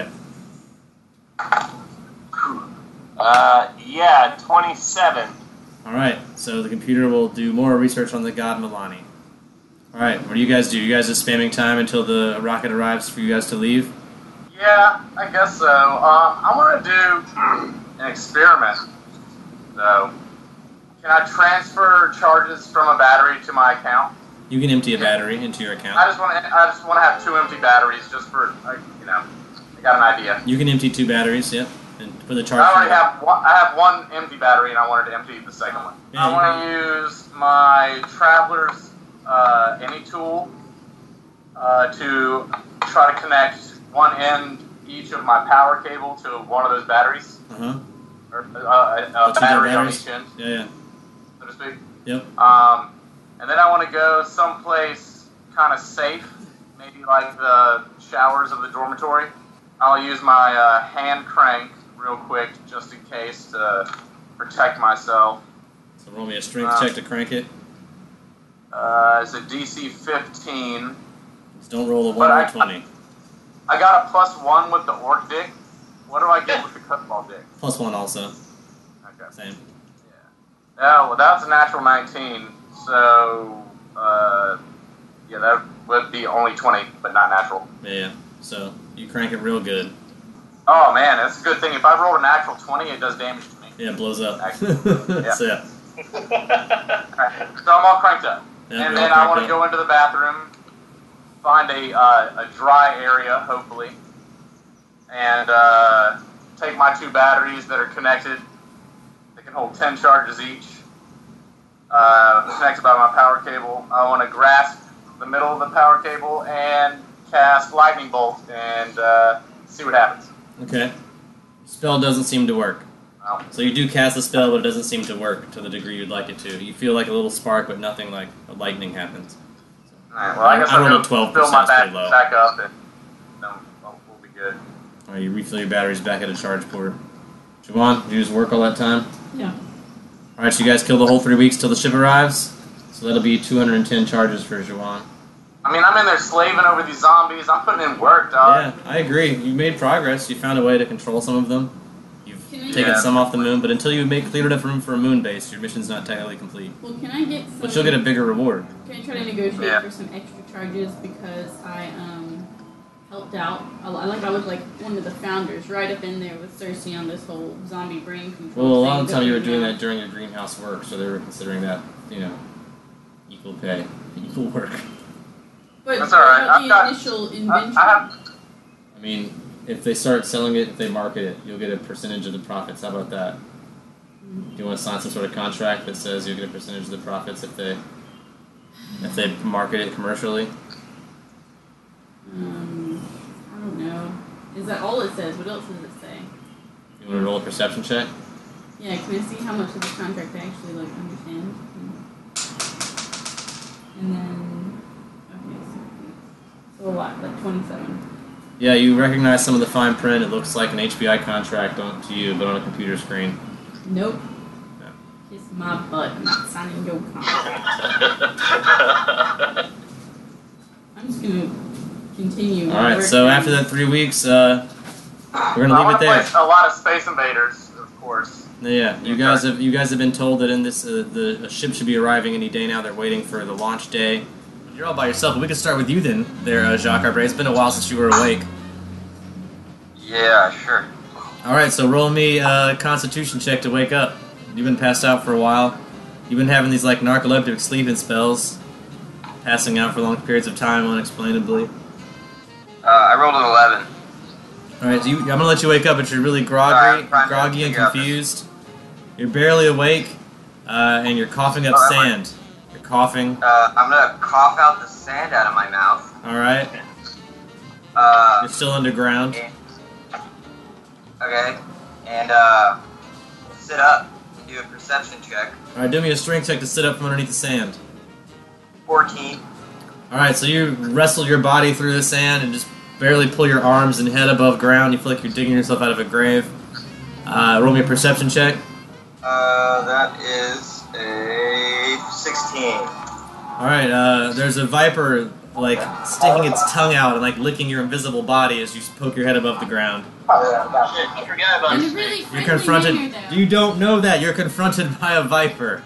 Speaker 2: Uh, yeah, twenty-seven.
Speaker 3: All right. So the computer will do more research on the god Milani. All right. What do you guys do? You guys just spamming time until the rocket arrives for you guys to leave?
Speaker 5: Yeah, I guess so. Um, I want to do an experiment. So, can I transfer charges from a battery to my account?
Speaker 3: You can empty a battery into your account.
Speaker 5: I just want to. I just want to have two empty batteries, just for, like, you know, I got an idea.
Speaker 3: You can empty two batteries. Yep. And put the charge.
Speaker 5: I already
Speaker 3: in.
Speaker 5: have one. I have one empty battery, and I wanted to empty the second one.
Speaker 3: Yeah,
Speaker 5: I want to use my Traveler's uh, Any tool uh, to try to connect one end each of my power cable to one of those batteries,
Speaker 3: Uh-huh.
Speaker 5: or uh, a, a
Speaker 3: two
Speaker 5: battery on
Speaker 3: batteries?
Speaker 5: each end,
Speaker 3: Yeah, yeah.
Speaker 5: so to speak.
Speaker 3: Yep.
Speaker 5: Um, and then I want to go someplace kind of safe, maybe like the showers of the dormitory. I'll use my uh, hand crank real quick just in case to protect myself.
Speaker 3: So roll me a strength
Speaker 5: Uh,
Speaker 3: check to crank it.
Speaker 5: Uh, it's a D C fifteen.
Speaker 3: Just don't roll a
Speaker 5: But
Speaker 3: one or
Speaker 5: I-
Speaker 3: a twenty.
Speaker 5: I got a plus one with the orc dick. What do I get with the cutball dick?
Speaker 3: Plus one also.
Speaker 5: Okay.
Speaker 3: Same.
Speaker 5: Yeah, well, that was a natural nineteen, so, uh, yeah, that would be only twenty, but not natural.
Speaker 3: Yeah, yeah. So you crank it real good.
Speaker 5: Oh, man, that's a good thing. If I rolled a natural twenty, it does damage to me.
Speaker 3: Yeah, it blows up.
Speaker 5: Yeah.
Speaker 3: So yeah.
Speaker 5: Alright, so I'm all cranked up.
Speaker 3: Yeah,
Speaker 5: and
Speaker 3: you're
Speaker 5: then
Speaker 3: all
Speaker 5: I want to
Speaker 3: cranked
Speaker 5: go into the bathroom, find a, uh, a dry area, hopefully, and uh, take my two batteries that are connected. They can hold ten charges each. Uh, connected by my power cable. I want to grasp the middle of the power cable and cast lightning bolt and uh, see what happens.
Speaker 3: Okay. Spell doesn't seem to work.
Speaker 5: Well,
Speaker 3: So you do cast a spell, but it doesn't seem to work to the degree you'd like it to. You feel like a little spark, but nothing like a lightning happens.
Speaker 5: alright, well, I guess
Speaker 3: I
Speaker 5: I'll
Speaker 3: rolled
Speaker 5: go
Speaker 3: a twelve
Speaker 5: fill my
Speaker 3: percent, it's
Speaker 5: back,
Speaker 3: pretty low.
Speaker 5: back up and then we'll, we'll be good.
Speaker 3: All right, you refill your batteries back at a charge port. Juwan, did you just work all that time?
Speaker 4: Yeah.
Speaker 3: All right, so you guys kill the whole three weeks till the ship arrives. So that'll be two hundred ten charges for Juwan.
Speaker 5: I mean, I'm in there slaving over these zombies. I'm putting in work, dog.
Speaker 3: Yeah, I agree. You made progress. You found a way to control some of them. You've
Speaker 4: Can I-
Speaker 3: taken
Speaker 5: Yeah.
Speaker 3: some off the moon, but until you make clear enough room for a moon base, your mission's not technically complete.
Speaker 4: Well, can I get some?
Speaker 3: But you'll get a bigger reward.
Speaker 4: Can I try to negotiate
Speaker 5: Yeah.
Speaker 4: for some extra charges because I um helped out? I, I like I was like one of the founders, right up in there with Cersei on this whole zombie brain control.
Speaker 3: Well, a
Speaker 4: thing
Speaker 3: lot of the time you were
Speaker 4: going
Speaker 3: doing
Speaker 4: on.
Speaker 3: that during your greenhouse work, so they were considering that, you know, equal pay, equal work.
Speaker 4: But
Speaker 5: That's all right.
Speaker 4: what about
Speaker 5: I've
Speaker 4: the
Speaker 5: got-
Speaker 4: initial
Speaker 5: I,
Speaker 4: invention?
Speaker 5: I have.
Speaker 3: I mean, if they start selling it, if they market it, you'll get a percentage of the profits. How about that? Do you want to sign some sort of contract that says you'll get a percentage of the profits if they if they market it commercially?
Speaker 4: Um, I don't know. Is that all it says? What else does it say?
Speaker 3: You want to roll a perception check?
Speaker 4: Yeah, can I see how much of the contract I actually like understand? And then, okay, so, so a lot, like twenty-seven.
Speaker 3: Yeah, you recognize some of the fine print. It looks like an H B I contract on, to you, but on a computer screen.
Speaker 4: Nope.
Speaker 3: No.
Speaker 4: Kiss my butt. I'm not signing your contract. I'm just gonna continue.
Speaker 3: All right, so after that three weeks, uh, we're gonna
Speaker 5: I
Speaker 3: leave
Speaker 5: want
Speaker 3: it
Speaker 5: to
Speaker 3: there.
Speaker 5: play a lot of Space Invaders, of course.
Speaker 3: Yeah, you guys have you guys have been told that in this uh, the a ship should be arriving any day now. They're waiting for the launch day. You're all by yourself, but we can start with you then, there, uh, Jacques Arbre. It's been a while since you were awake.
Speaker 7: Yeah, sure.
Speaker 3: Alright, so roll me a constitution check to wake up. You've been passed out for a while. You've been having these, like, narcoleptic sleeping spells. Passing out for long periods of time unexplainably.
Speaker 7: Uh, I rolled an eleven.
Speaker 3: Alright, so you, I'm gonna let you wake up, but you're really groggy,
Speaker 7: Alright, I'm trying to
Speaker 3: groggy and
Speaker 7: figure out
Speaker 3: confused. You're barely awake, uh, and you're coughing up
Speaker 7: Oh, that
Speaker 3: sand. You're coughing.
Speaker 7: Uh, I'm gonna cough out the sand out of my mouth.
Speaker 3: Alright,
Speaker 7: Uh,
Speaker 3: you're still underground.
Speaker 7: okay. And, uh, sit up and do a perception check.
Speaker 3: Alright, do me a strength check to sit up from underneath the sand.
Speaker 7: fourteen.
Speaker 3: Alright, so you wrestle your body through the sand and just barely pull your arms and head above ground. You feel like you're digging yourself out of a grave. Uh, roll me a perception check.
Speaker 7: Uh, that is a sixteen.
Speaker 3: Alright, uh, there's a viper, like, sticking its tongue out and, like, licking your invisible body as you poke your head above the ground.
Speaker 6: Shit, I forgot about
Speaker 4: In a
Speaker 6: this.
Speaker 4: really
Speaker 3: You're
Speaker 4: friendly
Speaker 3: confronted.
Speaker 4: manner, though.
Speaker 3: You don't know that. You're confronted by a viper.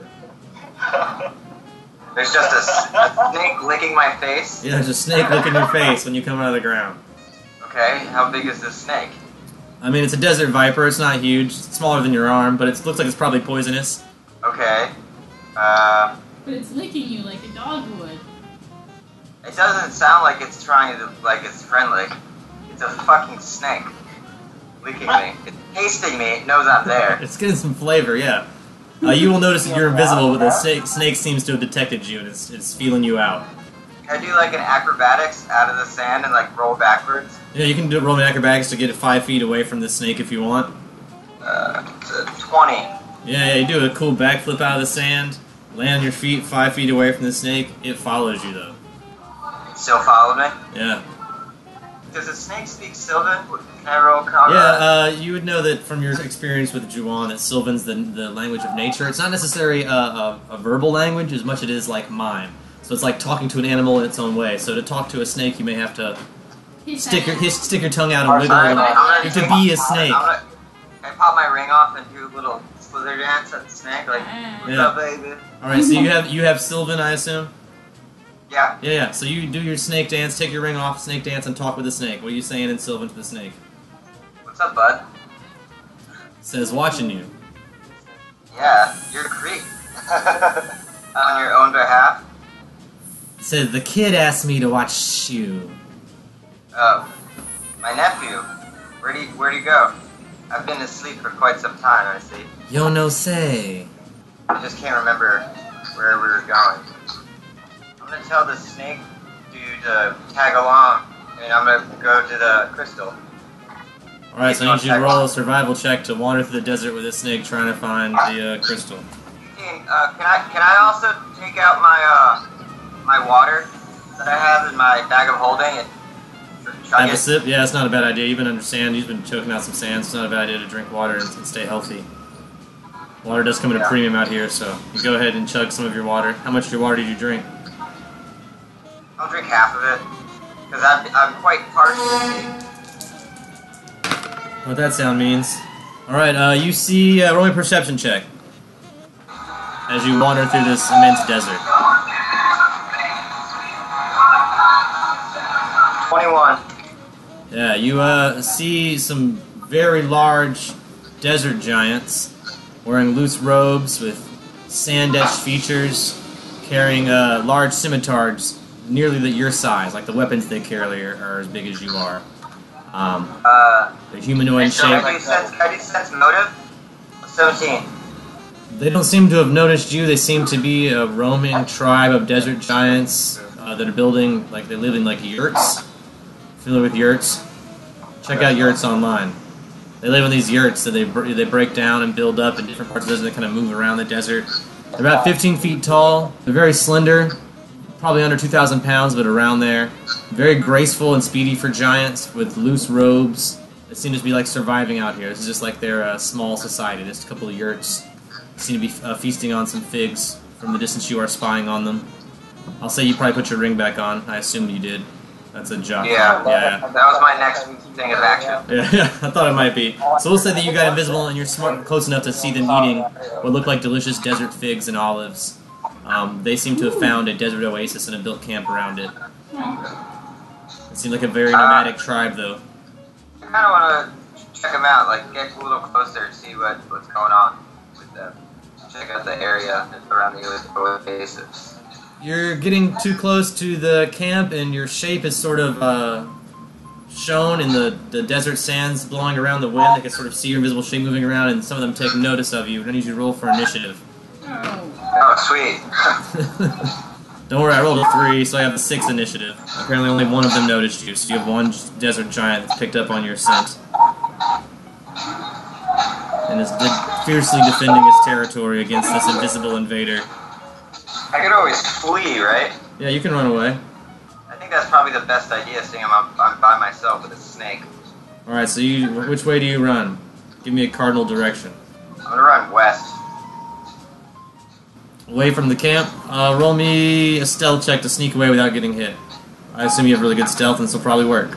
Speaker 7: There's just a, s- a snake licking my face.
Speaker 3: Yeah, there's a snake licking your face when you come out of the ground.
Speaker 7: Okay, how big is this snake?
Speaker 3: I mean, it's a desert viper. It's not huge. It's smaller than your arm, but it looks like it's probably poisonous.
Speaker 7: Okay. Uh,
Speaker 4: But it's licking you like a dog would.
Speaker 7: it doesn't sound like it's trying to, like it's friendly. It's a fucking snake licking me. It's tasting me. It knows I'm there.
Speaker 3: It's getting some flavor, yeah. Uh, you will notice that you're invisible, but the snake, snake seems to have detected you, and it's, it's feeling you out.
Speaker 7: Can I do like an acrobatics out of the sand and like roll backwards?
Speaker 3: Yeah, you can do roll acrobatics to get it five feet away from the snake if you want.
Speaker 7: Uh, it's a twenty.
Speaker 3: Yeah, yeah, you do a cool backflip out of the sand, land on your feet five feet away from the snake. It follows you, though.
Speaker 7: Still follow me?
Speaker 3: Yeah.
Speaker 7: Does the snake speak Sylvan? Can I roll combat?
Speaker 3: Yeah, uh, you would know that from your experience with Juan that Sylvan's the, the language of nature. It's not necessarily a, a, a verbal language as much as it is like mime. So it's like talking to an animal in its own way. So to talk to a snake, you may have to
Speaker 4: His
Speaker 3: stick your
Speaker 4: hand.
Speaker 3: his, stick your tongue out and wiggle a
Speaker 7: Alright,
Speaker 3: little.
Speaker 7: I'm gonna
Speaker 3: You have to
Speaker 7: take-
Speaker 3: be a
Speaker 7: I'm
Speaker 3: snake.
Speaker 7: gonna- Can I pop my ring off and do a little slither dance at the snake? Like, what's
Speaker 3: Yeah.
Speaker 7: up, baby?
Speaker 3: All right, so you have you have Sylvan, I assume.
Speaker 7: Yeah.
Speaker 3: Yeah, yeah. So you do your snake dance, take your ring off, snake dance, and talk with the snake. What are you saying in Sylvan to the snake?
Speaker 7: What's up, bud?
Speaker 3: It says watching you.
Speaker 7: Yeah, you're a creep. On your own behalf?
Speaker 3: It says the kid asked me to watch you.
Speaker 7: Oh, my nephew. Where'd he, where'd he go? I've been asleep for quite some time, I see.
Speaker 3: Yo no say.
Speaker 7: I just can't remember where we were going. I'm gonna tell the snake dude to tag along, and I'm gonna go to the crystal.
Speaker 3: All right, so I need you to roll a survival check to wander through the desert with a snake trying to find the uh, crystal.
Speaker 7: Hey, uh, can I can I also take out my uh my water that I have in my bag of holding and chug
Speaker 3: Have a
Speaker 7: it?
Speaker 3: sip? Yeah, it's not a bad idea. You've been under sand. You've been choking out some sand. So it's not a bad idea to drink water and, and stay healthy. Water does come at a
Speaker 7: Yeah.
Speaker 3: premium out here, so you go ahead and chug some of your water. How much of your water did you drink?
Speaker 7: I'll drink half of it because I'm I'm quite parched.
Speaker 3: What that sound means. Alright, uh, you see, uh, roll me a perception check as you wander through this immense desert.
Speaker 7: twenty-one.
Speaker 3: Yeah, you uh, see some very large desert giants wearing loose robes with sand-etched features, carrying uh, large scimitars nearly the, your size, like the weapons they carry are, are as big as you are. Um,
Speaker 7: Uh,
Speaker 3: they're humanoid
Speaker 7: can I
Speaker 3: shape.
Speaker 7: do sense? Can I do sense motive? Seventeen.
Speaker 3: They don't seem to have noticed you. They seem to be a roaming tribe of desert giants uh, that are building, like they live in like yurts. Familiar with yurts? Check out yurts online. They live in these yurts that they br- they break down and build up in different parts of the desert. They kind of move around the desert. They're about fifteen feet tall. They're very slender, probably under two thousand pounds, but around there. Very graceful and speedy for giants with loose robes. They seem to be like surviving out here. This is just like their uh, small society. Just a couple of yurts. Seem to be uh, feasting on some figs from the distance you are spying on them. I'll say you probably put your ring back on. I assume you did. That's a job.
Speaker 7: Yeah.
Speaker 3: Yeah.
Speaker 7: That was my next thing of action.
Speaker 3: Yeah, yeah, I thought it might be. So we'll say that you got invisible and you're smart, close enough to see them eating what look like delicious desert figs and olives. Um, they seem to have found a desert oasis and have built camp around it. It seemed like a very nomadic uh, tribe, though.
Speaker 7: I kind of want to check them out, like get a little closer and see what, what's going on with them. Check out the area around the oasis.
Speaker 3: You're getting too close to the camp, and your shape is sort of uh, shown in the, the desert sands blowing around the wind. They can sort of see your invisible shape moving around, and some of them take notice of you. I need you to roll for initiative.
Speaker 7: Oh, sweet.
Speaker 3: Don't worry, I rolled a three, so I have a six initiative. Apparently only one of them noticed you, so you have one desert giant that's picked up on your scent. And is de- fiercely defending his territory against this invisible invader.
Speaker 7: I could always flee, right?
Speaker 3: Yeah, you can run away.
Speaker 7: I think that's probably the best idea, seeing I'm, I'm by myself with a snake.
Speaker 3: Alright, so you, which way do you run? Give me a cardinal direction.
Speaker 7: I'm gonna run west.
Speaker 3: Away from the camp? Uh, roll me a stealth check to sneak away without getting hit. I assume you have really good stealth, and this will probably work.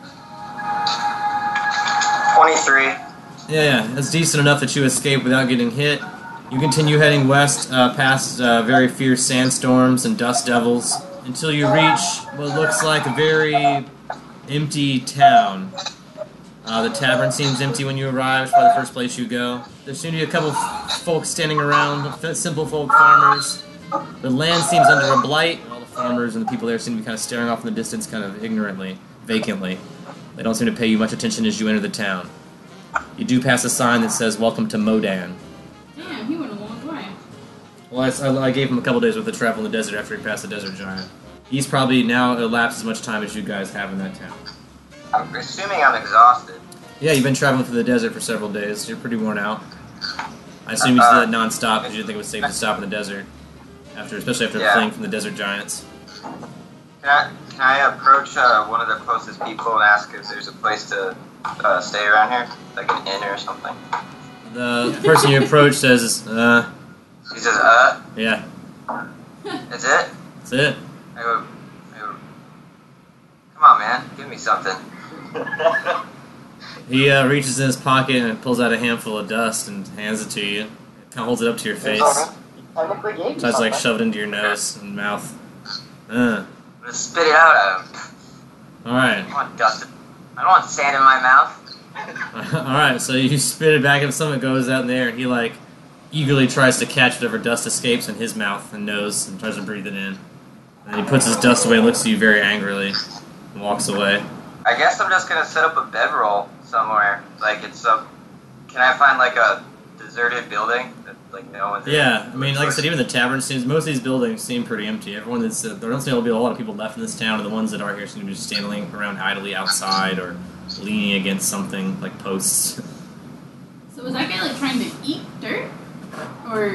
Speaker 7: twenty-three.
Speaker 3: Yeah, yeah, it's decent enough that you escape without getting hit. You continue heading west uh, past uh, very fierce sandstorms and dust devils until you reach what looks like a very empty town. Uh, the tavern seems empty when you arrive. It's probably the first place you go. There seem to be a couple of folks standing around, simple folk farmers. The land seems under a blight. All the farmers and the people there seem to be kind of staring off in the distance, kind of ignorantly, vacantly. They don't seem to pay you much attention as you enter the town. You do pass a sign that says, "Welcome to Modan."
Speaker 4: Damn, he went a long way.
Speaker 3: Well, I, I gave him a couple days worth of travel in the desert after he passed the desert giant. He's probably now elapsed as much time as you guys have in that town.
Speaker 7: I'm assuming I'm exhausted.
Speaker 3: Yeah, you've been traveling through the desert for several days. You're pretty worn out. I assume you did that non-stop because you didn't think it was safe to stop in the desert, after, especially after
Speaker 7: yeah.
Speaker 3: fleeing from the desert giants.
Speaker 7: Can I, can I approach uh, one of the closest people and ask if there's a place to uh, stay around here? Like an inn or something?
Speaker 3: The person you approach says, uh...
Speaker 7: He says, uh?
Speaker 3: Yeah.
Speaker 7: That's it?
Speaker 3: That's it.
Speaker 7: I go, I go, come on, man. Give me something.
Speaker 3: He uh, reaches in his pocket and pulls out a handful of dust and hands it to you. Kind of holds it up to your face. Tries to like shove it into your nose and mouth. Uh.
Speaker 7: I'm gonna spit it out at him.
Speaker 3: Alright.
Speaker 7: I don't want dust. I don't want sand in my mouth.
Speaker 3: Alright, so you spit it back and some of it goes out in the air and he like eagerly tries to catch whatever dust escapes in his mouth and nose and tries to breathe it in. And he puts his dust away and looks at you very angrily and walks away.
Speaker 7: I guess I'm just gonna set up a bedroll somewhere. Like it's a. Can I find like a deserted building that like no one's in?
Speaker 3: Yeah, I mean, like I said, even the tavern seems. Most of these buildings seem pretty empty. Everyone that's uh, there don't seem to be a lot of people left in this town, and the ones that are here seem to be just standing around idly outside or leaning against something like posts.
Speaker 4: So was that guy like trying to eat dirt, or?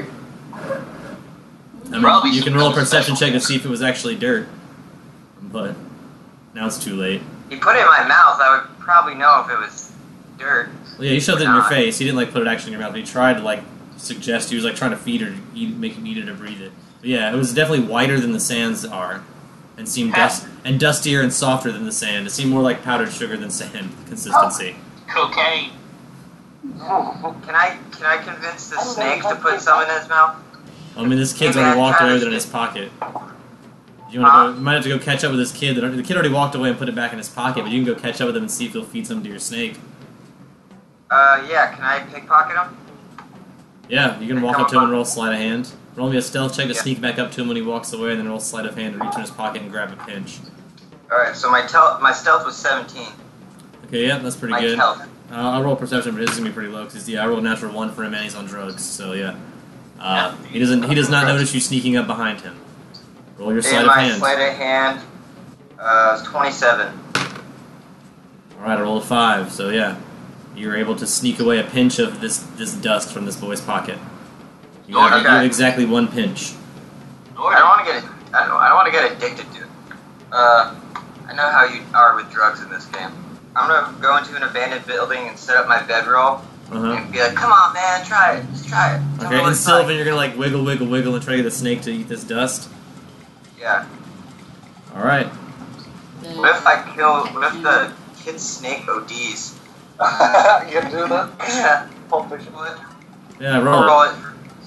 Speaker 3: I mean, you can roll a perception check to see if it was actually dirt, but now it's too late.
Speaker 7: He put it in my mouth. I would probably know if it was dirt.
Speaker 3: Well, yeah, he shoved it in your face. He didn't like put it actually in your mouth, but he tried to like suggest. He was like trying to feed her, eat, make it eat it or breathe it. But yeah, it was definitely whiter than the sands are, and seemed dust and dustier and softer than the sand. It seemed more like powdered sugar than sand consistency.
Speaker 6: Cocaine.
Speaker 7: Can I can I convince the snake to put some in his mouth?
Speaker 3: I mean, this kid's already walked away with it in his pocket. You want to go? You might have to go catch up with this kid. The kid already walked away and put it back in his pocket, but you can go catch up with him and see if he'll feed some to your snake.
Speaker 7: Uh, yeah. Can I pickpocket him?
Speaker 3: Yeah, you can walk up to him and roll sleight of hand. Roll me a stealth check to
Speaker 7: Yeah.
Speaker 3: sneak back up to him when he walks away, and then roll sleight of hand to reach in his pocket and grab a pinch.
Speaker 7: All right. So my tel- my stealth was seventeen.
Speaker 3: Okay, yeah, that's pretty
Speaker 7: My
Speaker 3: good.
Speaker 7: stealth.
Speaker 3: Uh, I'll roll perception, but it's gonna be pretty low because yeah, I rolled a natural one for him and he's on drugs, so yeah. Uh, he doesn't. He does not notice you sneaking up behind him. Roll your sleight
Speaker 7: And
Speaker 3: of
Speaker 7: my
Speaker 3: hand.
Speaker 7: sleight of hand uh, was twenty-seven.
Speaker 3: All right, I rolled a five, so yeah, you were able to sneak away a pinch of this this dust from this boy's pocket. You have,
Speaker 7: Okay.
Speaker 3: you have exactly one pinch.
Speaker 7: I don't want to get I don't, I don't want to get addicted to it. Uh, I know how you are with drugs in this game. I'm gonna go into an abandoned building and set up my bedroll
Speaker 3: Uh huh.
Speaker 7: and be like, "Come on, man, try it, just try it." Tell me
Speaker 3: Okay,
Speaker 7: what
Speaker 3: and
Speaker 7: it's like."
Speaker 3: Sylvan, you're gonna like wiggle, wiggle, wiggle, and try to get the snake to eat this dust.
Speaker 7: Yeah.
Speaker 3: All right.
Speaker 7: What if I kill? What if the kid snake O Ds?
Speaker 6: You gonna do that?
Speaker 7: Yeah.
Speaker 6: Pulp Fiction.
Speaker 7: What?
Speaker 3: Yeah,
Speaker 7: I'll
Speaker 3: roll.
Speaker 7: roll it.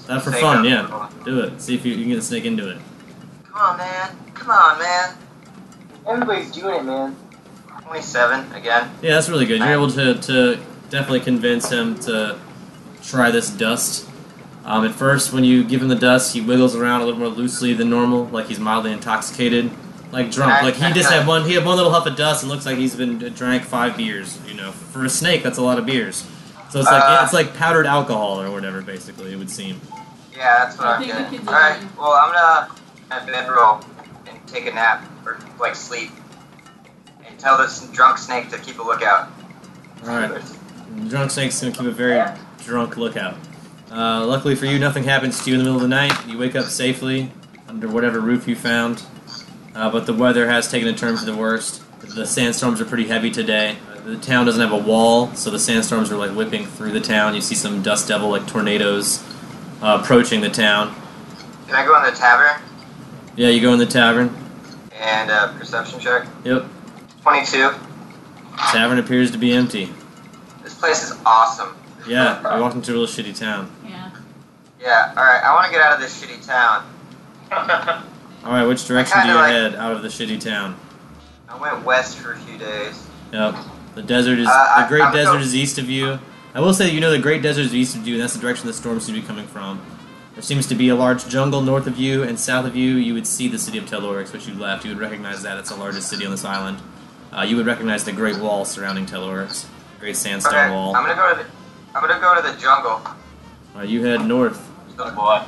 Speaker 3: That for
Speaker 7: Snake
Speaker 3: fun,
Speaker 7: up.
Speaker 3: yeah. Do it. See if you, you can get the snake into it.
Speaker 7: Come on, man. Come on, man.
Speaker 6: Everybody's doing it, man.
Speaker 7: twenty-seven again.
Speaker 3: Yeah, that's really good. You're able to, to definitely convince him to try this dust. Um, at first, when you give him the dust, he wiggles around a little more loosely than normal, like he's mildly intoxicated, like drunk. Like he just had one. He had one little huff of dust, and looks like he's been drank five beers. You know, for a snake, that's a lot of beers. So it's like
Speaker 7: Uh,
Speaker 3: it's like powdered alcohol or whatever. Basically, it would seem.
Speaker 7: Yeah, that's what
Speaker 4: I
Speaker 7: I'm
Speaker 4: think the
Speaker 7: getting.
Speaker 4: kids
Speaker 7: All
Speaker 4: are
Speaker 7: right.
Speaker 4: fine.
Speaker 7: Well, I'm gonna I'm gonna bedroll and take a nap or like sleep, and tell this drunk snake to keep a lookout.
Speaker 3: All right. The drunk snake's gonna keep a very drunk lookout. Uh, luckily for you, nothing happens to you in the middle of the night. You wake up safely under whatever roof you found. Uh, but the weather has taken a turn for the worst. The sandstorms are pretty heavy today. The town doesn't have a wall, so the sandstorms are like whipping through the town. You see some dust devil like tornadoes uh, approaching the town.
Speaker 7: Can I go in the tavern
Speaker 3: Yeah, you go in the tavern.
Speaker 7: and uh, perception check?
Speaker 3: Yep.
Speaker 7: twenty-two.
Speaker 3: Tavern appears to be empty.
Speaker 7: This place is awesome.
Speaker 3: Yeah, you walked into a real shitty town.
Speaker 4: Yeah.
Speaker 7: Yeah. All right. I want to get out of this shitty town.
Speaker 3: All right, which direction do
Speaker 7: kinda
Speaker 3: you
Speaker 7: like-
Speaker 3: head out of the shitty town?
Speaker 7: I went west for a few days.
Speaker 3: Yep. The desert is
Speaker 7: Uh, I-
Speaker 3: the Great
Speaker 7: I'm
Speaker 3: Desert
Speaker 7: go-
Speaker 3: is east of you. I will say, you know, the Great Desert is east of you, and that's the direction the storm seems to be coming from. There seems to be a large jungle north of you, and south of you, you would see the city of Telorix, which you left. You would recognize that; it's the largest city on this island. Uh, you would recognize the Great Wall surrounding Telorix, Great Sandstone
Speaker 7: Okay.
Speaker 3: Wall.
Speaker 7: I'm gonna go to the. I'm gonna go to the jungle.
Speaker 3: Uh, you head north.
Speaker 2: Good boy.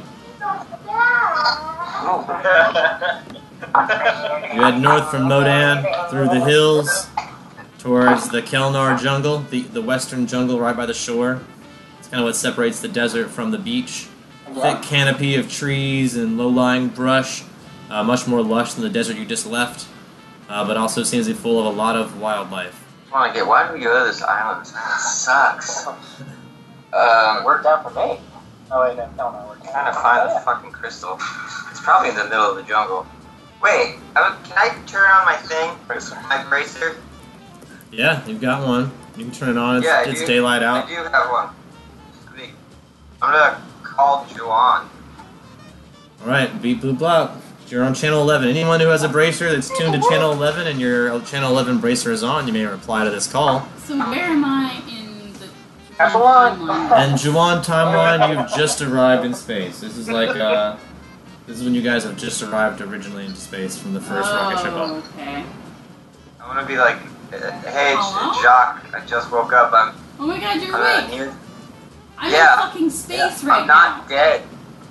Speaker 3: You head north from Modan through the hills towards the Kelnar jungle, the the western jungle right by the shore. It's kind of what separates the desert from the beach. Thick canopy of trees and low-lying brush, uh, much more lush than the desert you just left, uh, but also seems to be full of a lot of wildlife.
Speaker 7: I want to get. Why did we go to this island? This island sucks. Um,
Speaker 6: Worked out for me. Oh wait, no, no, no. Worked
Speaker 7: trying to find the fucking crystal. It's probably in the middle of the jungle. Wait, I, can I turn on my thing? My bracer?
Speaker 3: Yeah, you've got one. You can turn it on. It's,
Speaker 7: Yeah, I
Speaker 3: it's
Speaker 7: do.
Speaker 3: daylight
Speaker 7: I
Speaker 3: out.
Speaker 7: do have one. Sweet. I'm gonna call Juan.
Speaker 3: All right, beep boop blop. You're on channel eleven. Anyone who has a bracer that's tuned to channel eleven and your channel eleven bracer is on, you may reply to this call.
Speaker 4: So where am I in the
Speaker 6: That's one.
Speaker 4: timeline?
Speaker 3: And Juwan timeline, you've just arrived in space. This is like uh, this is when you guys have just arrived originally into space from the first rocket ship
Speaker 4: Oh,
Speaker 3: up.
Speaker 4: okay.
Speaker 7: I'm gonna be like, uh, hey,
Speaker 4: Hello?
Speaker 7: Jock, I just woke up. I'm,
Speaker 4: Oh my god, you're
Speaker 7: I'm not
Speaker 4: awake!
Speaker 7: here.
Speaker 4: I'm
Speaker 7: Yeah.
Speaker 4: in fucking space right
Speaker 7: I'm not
Speaker 4: now.
Speaker 7: dead.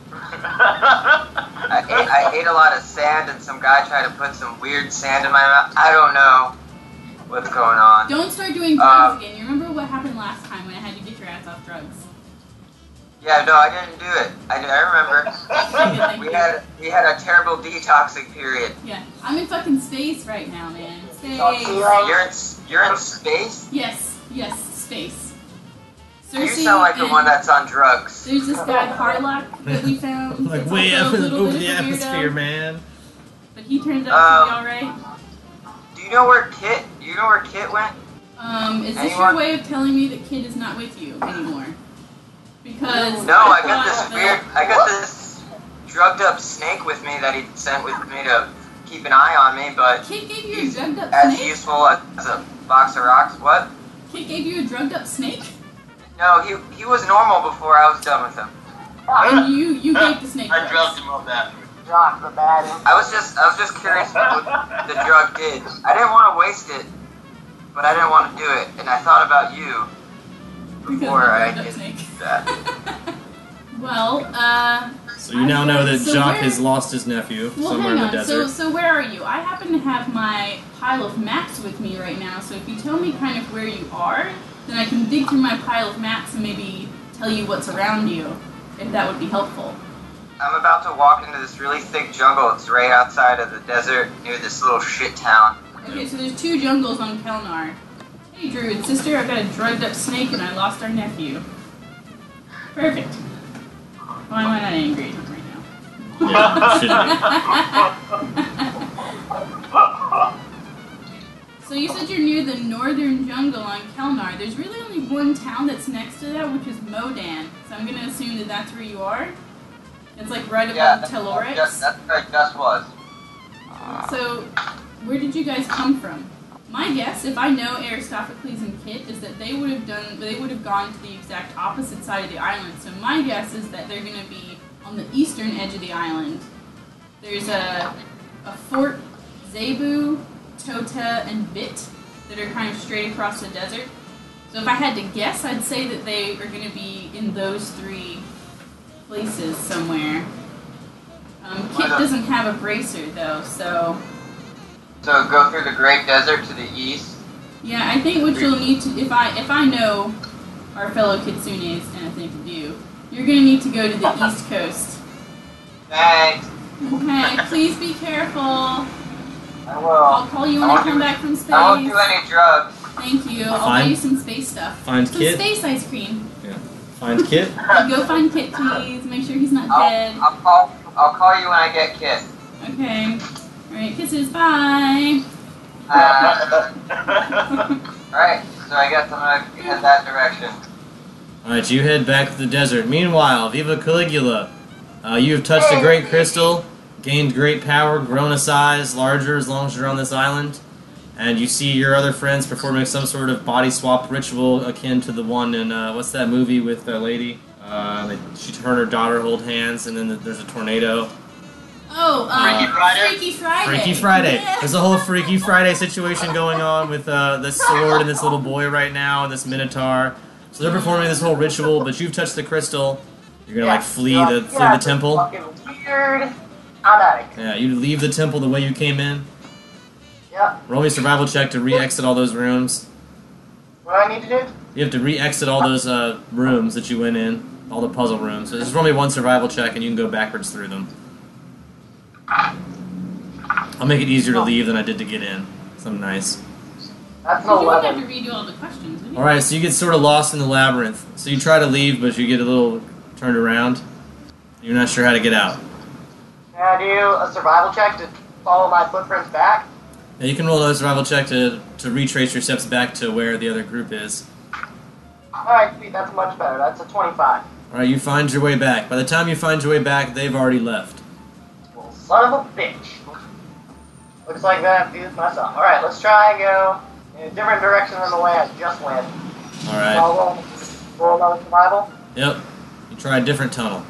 Speaker 7: I ate, I ate a lot of sand, and some guy tried to put some weird sand in my mouth. I don't know what's going on.
Speaker 4: Don't start doing drugs
Speaker 7: Um,
Speaker 4: again. You remember what happened last time when I had to get your ass off drugs?
Speaker 7: Yeah, no, I didn't do it. I, I remember.
Speaker 4: Thank
Speaker 7: We
Speaker 4: you.
Speaker 7: had we had a terrible detoxing period.
Speaker 4: Yeah, I'm in fucking space right now, man. Space.
Speaker 7: You're in s- you're in space.
Speaker 4: Yes, yes, space.
Speaker 7: You
Speaker 4: Cersei
Speaker 7: sound like the
Speaker 4: and
Speaker 7: one that's on drugs.
Speaker 4: There's this guy Harlock that we found.
Speaker 3: Like
Speaker 4: that's
Speaker 3: way
Speaker 4: also
Speaker 3: up
Speaker 4: a
Speaker 3: in,
Speaker 4: little
Speaker 3: over
Speaker 4: bit
Speaker 3: the
Speaker 4: of a weirdo,
Speaker 3: atmosphere, man.
Speaker 4: But he turns out to be
Speaker 7: Um,
Speaker 4: alright.
Speaker 7: Do you know where Kit? Do you know where Kit went?
Speaker 4: Um, is this
Speaker 7: anyone-
Speaker 4: your way of telling me that Kid is not with you anymore? Because
Speaker 7: No, I got this
Speaker 4: thought
Speaker 7: weird.
Speaker 4: that-
Speaker 7: I got this drugged up snake with me that he sent with me to keep an eye on me, but
Speaker 4: Kid gave you a
Speaker 7: he's
Speaker 4: drugged up
Speaker 7: as
Speaker 4: snake?
Speaker 7: useful as a box of rocks. What?
Speaker 4: Kid gave you a drugged up snake?
Speaker 7: No, he he was normal before I was done with him.
Speaker 4: And you, you gave the snake
Speaker 2: I
Speaker 4: drugs.
Speaker 2: drugged him up after.
Speaker 6: Jock the bad.
Speaker 7: I was just I was just curious what the drug did. I didn't want to waste it, but I didn't want to do it, and I thought about you
Speaker 4: Because
Speaker 7: before
Speaker 4: of the
Speaker 7: I
Speaker 4: drugged up
Speaker 7: did
Speaker 4: snake.
Speaker 7: that.
Speaker 4: Well, uh...
Speaker 3: So you now know that
Speaker 4: So
Speaker 3: Jock
Speaker 4: where-
Speaker 3: has lost his nephew
Speaker 4: Well,
Speaker 3: somewhere
Speaker 4: hang
Speaker 3: in
Speaker 4: on.
Speaker 3: the
Speaker 4: So,
Speaker 3: desert.
Speaker 4: so where are you? I happen to have my pile of maps with me right now. So if you tell me kind of where you are, then I can dig through my pile of maps and maybe tell you what's around you, if that would be helpful.
Speaker 7: I'm about to walk into this really thick jungle. It's right outside of the desert near this little shit town.
Speaker 4: Okay, so there's two jungles on Kelnar. Hey, Druid sister, I've got a drugged up snake and I lost our nephew. Perfect. Why am I not angry right now?
Speaker 3: Yeah, shouldn't
Speaker 4: So you said you're near the northern jungle on Kelnar. There's really only one town that's next to that, which is Modan. So I'm gonna assume that that's where you are. It's like right above
Speaker 7: Yeah, that's,
Speaker 4: Telorix.
Speaker 7: Just, that's where Gus was.
Speaker 4: So, where did you guys come from? My guess, if I know Aristophanes and Kit, is that they would have done. They would have gone to the exact opposite side of the island. So my guess is that they're going to be on the eastern edge of the island. There's a a Fort Zebu, Tota, and Bit that are kind of straight across the desert. So if I had to guess, I'd say that they are going to be in those three places somewhere. Um, Kit doesn't have a bracer though, so
Speaker 7: So go through the Great Desert to the east.
Speaker 4: yeah, I think what you'll need to, if I if I know our fellow Kitsunes, and I think you do, you're going to need to go to the east coast.
Speaker 7: Thanks.
Speaker 4: Okay, please be careful.
Speaker 6: I
Speaker 4: I'll
Speaker 6: will.
Speaker 4: call you when
Speaker 7: I
Speaker 4: I
Speaker 7: won't
Speaker 4: come
Speaker 7: do-
Speaker 4: back from space.
Speaker 7: I won't do any drugs.
Speaker 4: Thank you. I'll
Speaker 3: Fine.
Speaker 4: buy you some space stuff.
Speaker 3: Find
Speaker 4: Some
Speaker 3: Kit.
Speaker 4: space ice cream.
Speaker 3: Yeah. Find Kit.
Speaker 4: Go find Kit, please. Make sure he's not dead.
Speaker 7: I'll, I'll call. I'll call you when I get Kit.
Speaker 4: Okay. Alright, kisses. Bye.
Speaker 7: Uh, Alright, so I guess I'm gonna head that direction.
Speaker 3: Alright, you head back to the desert. Meanwhile, Viva Caligula, uh, you have touched a great crystal, gained great power, grown a size larger as long as you're on this island, and you see your other friends performing some sort of body swap ritual akin to the one in, uh, what's that movie with that lady? Uh, they, she her and her daughter hold hands, and then there's a tornado.
Speaker 4: Oh, uh,
Speaker 7: Freaky Friday?
Speaker 4: Freaky Friday.
Speaker 3: Freaky Friday.
Speaker 4: Yeah.
Speaker 3: There's a whole Freaky Friday situation going on with uh, this sword and this little boy right now and this minotaur. So they're performing this whole ritual, but you've touched the crystal. You're gonna like flee the flee
Speaker 6: Yeah,
Speaker 3: the temple.
Speaker 6: Fucking weird. I'm out of here.
Speaker 3: Yeah, you leave the temple the way you came in.
Speaker 6: Yeah.
Speaker 3: Roll me a survival check to re-exit all those rooms.
Speaker 6: What do I need to do?
Speaker 3: You have to re-exit all those uh, rooms that you went in, all the puzzle rooms. So just roll me one survival check, and you can go backwards through them. I'll make it easier to leave than I did to get in. Something nice.
Speaker 6: That's an
Speaker 4: You don't have to
Speaker 6: eleven.
Speaker 4: redo all the questions, would you?
Speaker 3: Alright, so you get sort of lost in the labyrinth. So you try to leave, but you get a little turned around. You're not sure how to get out.
Speaker 6: Can I do a survival check to follow my footprints back?
Speaker 3: Now you can roll another survival check to, to retrace your steps back to where the other group is.
Speaker 6: Alright, sweet. That's much better. That's a twenty-five.
Speaker 3: Alright, you find your way back. By the time you find your way back, they've already left.
Speaker 6: Well, son of a bitch. Looks like that dude's myself. Alright, let's try and go in a different direction than the way I just went.
Speaker 3: Alright.
Speaker 6: I'll roll, roll another survival.
Speaker 3: Yep. You try a different tunnel.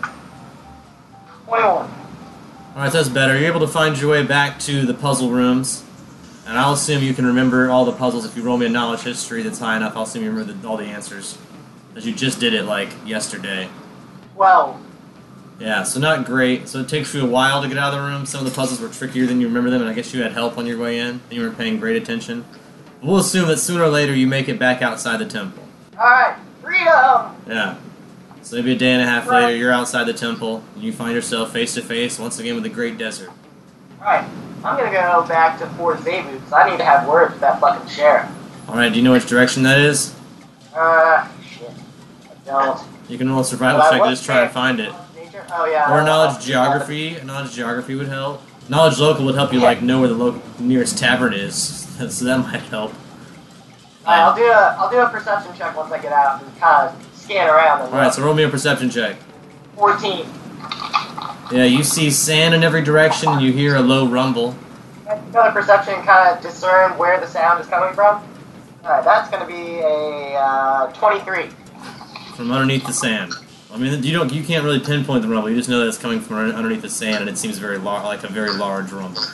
Speaker 6: twenty-one.
Speaker 3: Alright, that's better. You're able to find your way back to the puzzle rooms. And I'll assume you can remember all the puzzles. If you roll me a knowledge history that's high enough, I'll assume you remember the, all the answers. Because you just did it, like, yesterday.
Speaker 6: twelve.
Speaker 3: Yeah, so not great. So it takes you a while to get out of the room. Some of the puzzles were trickier than you remember them, and I guess you had help on your way in, and you weren't paying great attention. But we'll assume that sooner or later you make it back outside the temple.
Speaker 6: Alright, freedom!
Speaker 3: Yeah. So maybe a day and a half later, you're outside the temple, and you find yourself face to face once again with the Great Desert.
Speaker 6: Alright, I'm gonna go back to Fort Zebu because I need to have words with that fucking sheriff.
Speaker 3: Alright, do you know which direction that is?
Speaker 6: Uh, shit. I don't.
Speaker 3: You can roll a survival
Speaker 6: Well, I
Speaker 3: check to
Speaker 6: was
Speaker 3: just try and
Speaker 6: there.
Speaker 3: find it.
Speaker 6: Nature? Oh, yeah.
Speaker 3: Or
Speaker 6: uh,
Speaker 3: knowledge geography. Knowledge geography would help. Knowledge local would help you, like, know where the lo- nearest tavern is, so that might help.
Speaker 6: Alright, I'll do a I'll do a perception check once I get out and kind of scan around. And
Speaker 3: Alright, so roll me a perception check.
Speaker 6: fourteen.
Speaker 3: Yeah, you see sand in every direction, and you hear a low rumble.
Speaker 6: Another perception, kind of discern where the sound is coming from. Alright, that's going to be a uh, twenty-three.
Speaker 3: From underneath the sand. I mean, you don't, you can't really pinpoint the rumble. You just know that it's coming from un- underneath the sand, and it seems very lar- like a very large rumble.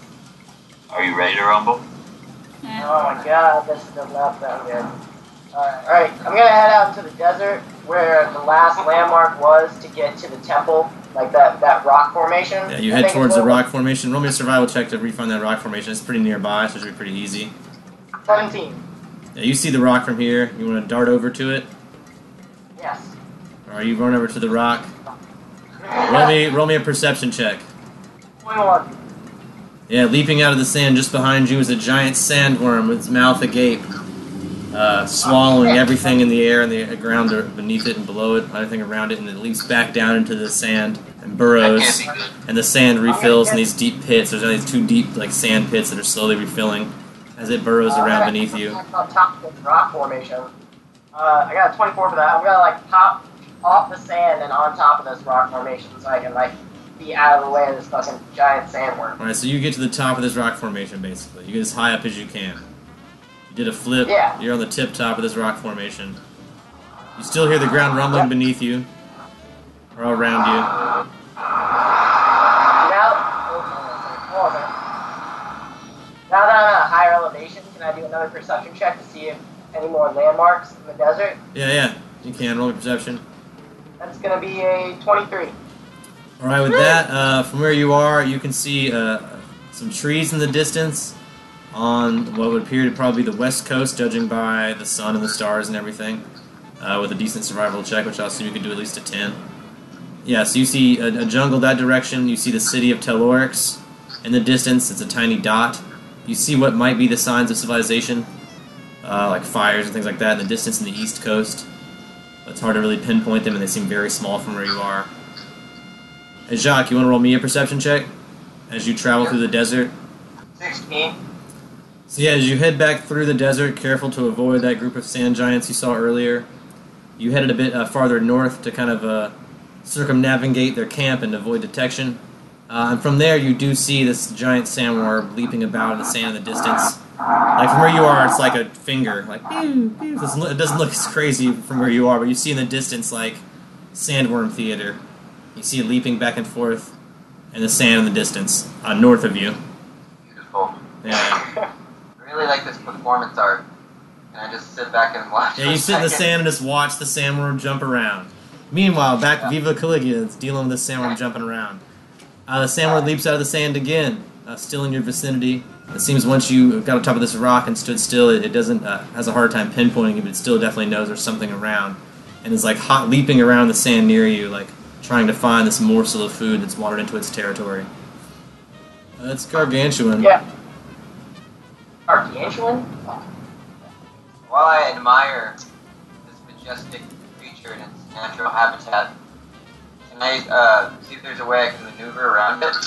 Speaker 8: Are you ready to rumble?
Speaker 4: Eh.
Speaker 6: Oh my god, this does not sound good. Alright, alright, I'm going to head out into the desert where the last landmark was to get to the temple, like that, that rock formation.
Speaker 3: Yeah, you
Speaker 6: I
Speaker 3: head
Speaker 6: think
Speaker 3: towards
Speaker 6: it's
Speaker 3: the
Speaker 6: over-
Speaker 3: rock formation. Roll me a survival check to re-find that rock formation. It's pretty nearby, so it should be pretty easy.
Speaker 6: seventeen.
Speaker 3: Yeah, you see the rock from here. You want to dart over to it?
Speaker 6: Yes.
Speaker 3: Or you run over to the rock? Roll me, roll me a perception check.
Speaker 6: twenty-one.
Speaker 3: Yeah, leaping out of the sand just behind you is a giant sandworm with its mouth agape, uh, swallowing everything in the air and the ground beneath it and below it, everything around it, and it leaps back down into the sand and
Speaker 8: That
Speaker 3: burrows.
Speaker 8: can't be good.
Speaker 3: And the sand refills in these deep pits. There's only these two deep, like, sand pits that are slowly refilling as it burrows
Speaker 6: Uh,
Speaker 3: around
Speaker 6: I got-
Speaker 3: beneath you.
Speaker 6: On top of the rock formation. Uh, I got a twenty-four for that. I'm gonna like pop off the sand and on top of this rock formation so I can, like, be out of the way of this fucking giant sandworm.
Speaker 3: Alright, so you get to the top of this rock formation, basically. You get as high up as you can. You did a flip.
Speaker 6: Yeah.
Speaker 3: You're on the tip top of this rock formation. You still hear the ground rumbling
Speaker 6: Yep.
Speaker 3: beneath you. Or all around you.
Speaker 6: Now, oh, hold on a second. Now that I'm at a higher elevation, can I do another perception check to see if any more landmarks in the desert?
Speaker 3: Yeah, yeah. You can. Roll your perception.
Speaker 6: That's gonna be a twenty-three.
Speaker 3: Alright, with that, uh, from where you are, you can see uh, some trees in the distance on what would appear to probably be the west coast, judging by the sun and the stars and everything, uh, with a decent survival check, which I'll assume you can do at least a ten. Yeah, so you see a, a jungle that direction, you see the city of Telorix. In the distance, it's a tiny dot. You see what might be the signs of civilization, uh, like fires and things like that in the distance in the east coast. But it's hard to really pinpoint them, and they seem very small from where you are. Hey, Jacques, you want to roll me a perception check as you travel through the desert?
Speaker 7: sixteen.
Speaker 3: So yeah, as you head back through the desert, careful to avoid that group of sand giants you saw earlier. You headed a bit uh, farther north to kind of uh, circumnavigate their camp and avoid detection. Uh, and from there, you do see this giant sandworm leaping about in the sand in the distance. Like from where you are, it's like a finger. Like pew, pew. It doesn't look, it doesn't look as crazy from where you are, but you see in the distance like sandworm theater. You see it leaping back and forth in the sand in the distance, uh, north of you.
Speaker 7: Beautiful.
Speaker 3: Yeah.
Speaker 7: I really like this performance art. Can I just sit back and watch?
Speaker 3: Yeah,
Speaker 7: for
Speaker 3: you
Speaker 7: a
Speaker 3: sit in the
Speaker 7: second?
Speaker 3: sand and just watch the sandworm jump around. Meanwhile, back at Viva Caligula, it's dealing with the sandworm jumping around. Uh, the sandworm leaps out of the sand again, uh, still in your vicinity. It seems once you got on top of this rock and stood still, it, it doesn't uh, has a hard time pinpointing you, but it still definitely knows there's something around, and is like hot leaping around the sand near you, like trying to find this morsel of food that's wandered into its territory. Uh, it's gargantuan.
Speaker 6: Yeah. Gargantuan?
Speaker 7: While I admire this majestic creature in its natural habitat, can I uh, see if there's a way I can maneuver around it?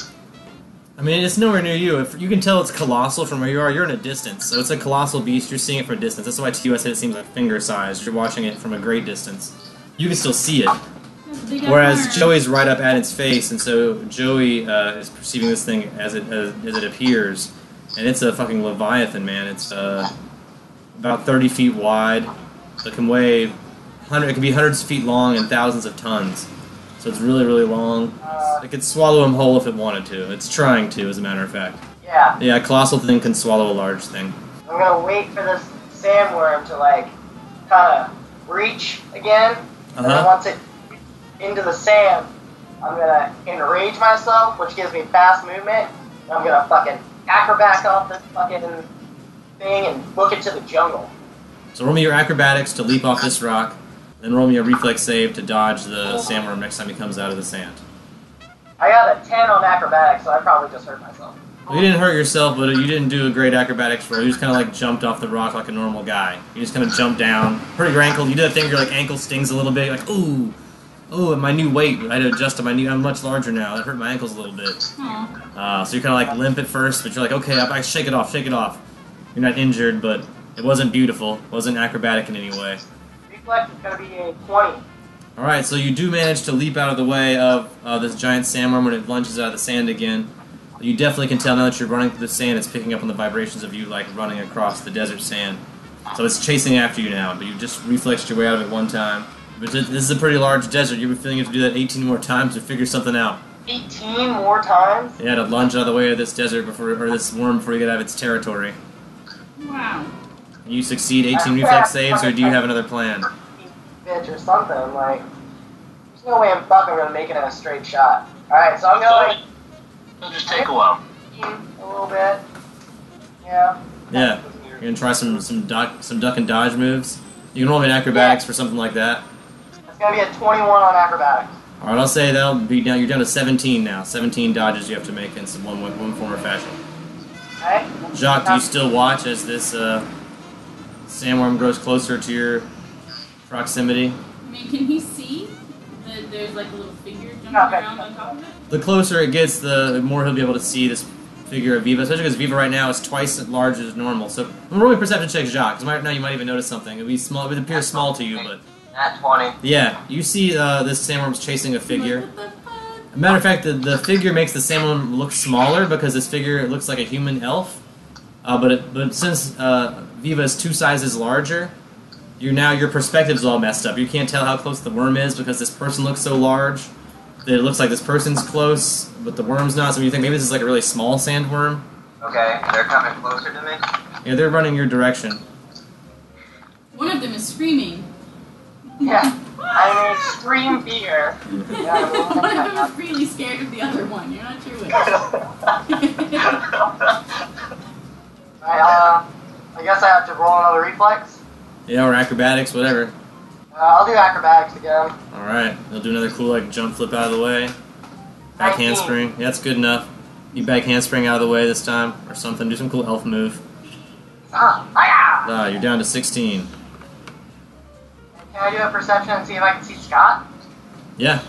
Speaker 3: I mean, it's nowhere near you. If you can tell it's colossal from where you are, you're in a distance. So it's a colossal beast. You're seeing it from a distance. That's why to you I said it seems like finger size. You're watching it from a great distance. You can still see it. Whereas Joey's right up at its face, and so Joey uh, is perceiving this thing as it as, as it appears, and it's a fucking leviathan, man. It's uh, about thirty feet wide. It can weigh hundred. It can be hundreds of feet long and thousands of tons. So it's really, really long. It could swallow him whole if it wanted to. It's trying to, as a matter of fact.
Speaker 6: Yeah.
Speaker 3: Yeah, a colossal thing can swallow a large thing.
Speaker 6: I'm gonna wait for this sandworm to, like, kind of reach again. And then
Speaker 3: Uh-huh.
Speaker 6: once it into the sand, I'm gonna enrage myself, which gives me fast movement. And I'm gonna fucking acrobat off this fucking thing and book it to the jungle.
Speaker 3: So roll me your acrobatics to leap off this rock, then roll me a reflex save to dodge the sandworm next time he comes out of the sand.
Speaker 6: I got a ten on acrobatics, so I probably just hurt myself.
Speaker 3: Well, you didn't hurt yourself, but you didn't do a great acrobatics roll. You just kind of like jumped off the rock like a normal guy. You just kind of jumped down. Hurt your ankle. You did that thing where your like ankle stings a little bit. You're like, ooh, ooh, and my new weight. I had to adjust to my new. I'm much larger now. That hurt my ankles a little bit.
Speaker 4: Aw.
Speaker 3: Uh, so you're kind of like limp at first, but you're like, okay, I, I shake it off, shake it off. You're not injured, but it wasn't beautiful. It wasn't acrobatic in any way.
Speaker 6: Reflex is gonna be a twenty.
Speaker 3: All right, so you do manage to leap out of the way of uh, this giant sandworm when it lunges out of the sand again. You definitely can tell now that you're running through the sand, it's picking up on the vibrations of you like running across the desert sand. So it's chasing after you now, but you just reflexed your way out of it one time. But this is a pretty large desert. You've been feeling you have to do that eighteen more times to figure something out.
Speaker 6: eighteen more times?
Speaker 3: You had to lunge out of the way of this desert before, or this worm before you get out of its territory.
Speaker 4: Wow.
Speaker 3: You succeed eighteen reflex saves, or do you have another plan?
Speaker 6: Bitch or something, like, there's no way I'm fucking gonna make it in a straight shot. Alright, so I'm gonna, like,
Speaker 8: It'll just take a while.
Speaker 6: a little bit. Yeah.
Speaker 3: Yeah, you're gonna try some some duck some duck and dodge moves. You can roll me an acrobatics for something like that.
Speaker 6: It's gonna be a twenty-one on acrobatics.
Speaker 3: All right, I'll say that'll be down. You're down to seventeen now. seventeen dodges you have to make in some one one form or fashion.
Speaker 6: Alright?
Speaker 3: Jacques, do you still watch as this uh, sandworm grows closer to your proximity?
Speaker 4: I mean, can he see that there's like a little figure jumping
Speaker 6: Okay.
Speaker 4: around on top of it?
Speaker 3: The closer it gets, the more he'll be able to see this figure of Viva, especially because Viva right now is twice as large as normal. So I'm rolling perception check, Jacques, because right now you might even notice something. It'll be small. It would appear small to you, but
Speaker 7: Nat twenty.
Speaker 3: Yeah, you see uh, this sandworm's chasing a figure.
Speaker 4: What the fuck?
Speaker 3: As a matter of fact, the, the figure makes the sandworm look smaller because this figure looks like a human elf. Uh, but it, but since uh, Viva is two sizes larger, you're now your perspective's all messed up. You can't tell how close the worm is because this person looks so large that it looks like this person's close, but the worm's not. So you think maybe this is like a really small sandworm.
Speaker 7: Okay, they're coming closer to me.
Speaker 3: Yeah, they're running your direction.
Speaker 4: One of them is screaming.
Speaker 6: Yeah. I'm in extreme fear.
Speaker 4: One of them is really scared of the other one. You're not sure which.
Speaker 6: Alright, uh, I guess I have to roll another reflex.
Speaker 3: Yeah, or acrobatics, whatever.
Speaker 6: Uh, I'll do acrobatics again.
Speaker 3: Alright, they'll do another cool like jump flip out of the way. Back
Speaker 6: nineteen.
Speaker 3: handspring. Yeah, that's good enough. You back handspring out of the way this time, or something. Do some cool elf move.
Speaker 6: Ah, ah,
Speaker 3: Ah, you're down to sixteen.
Speaker 6: Can I do a perception and see if I can see Scott?
Speaker 3: Yeah,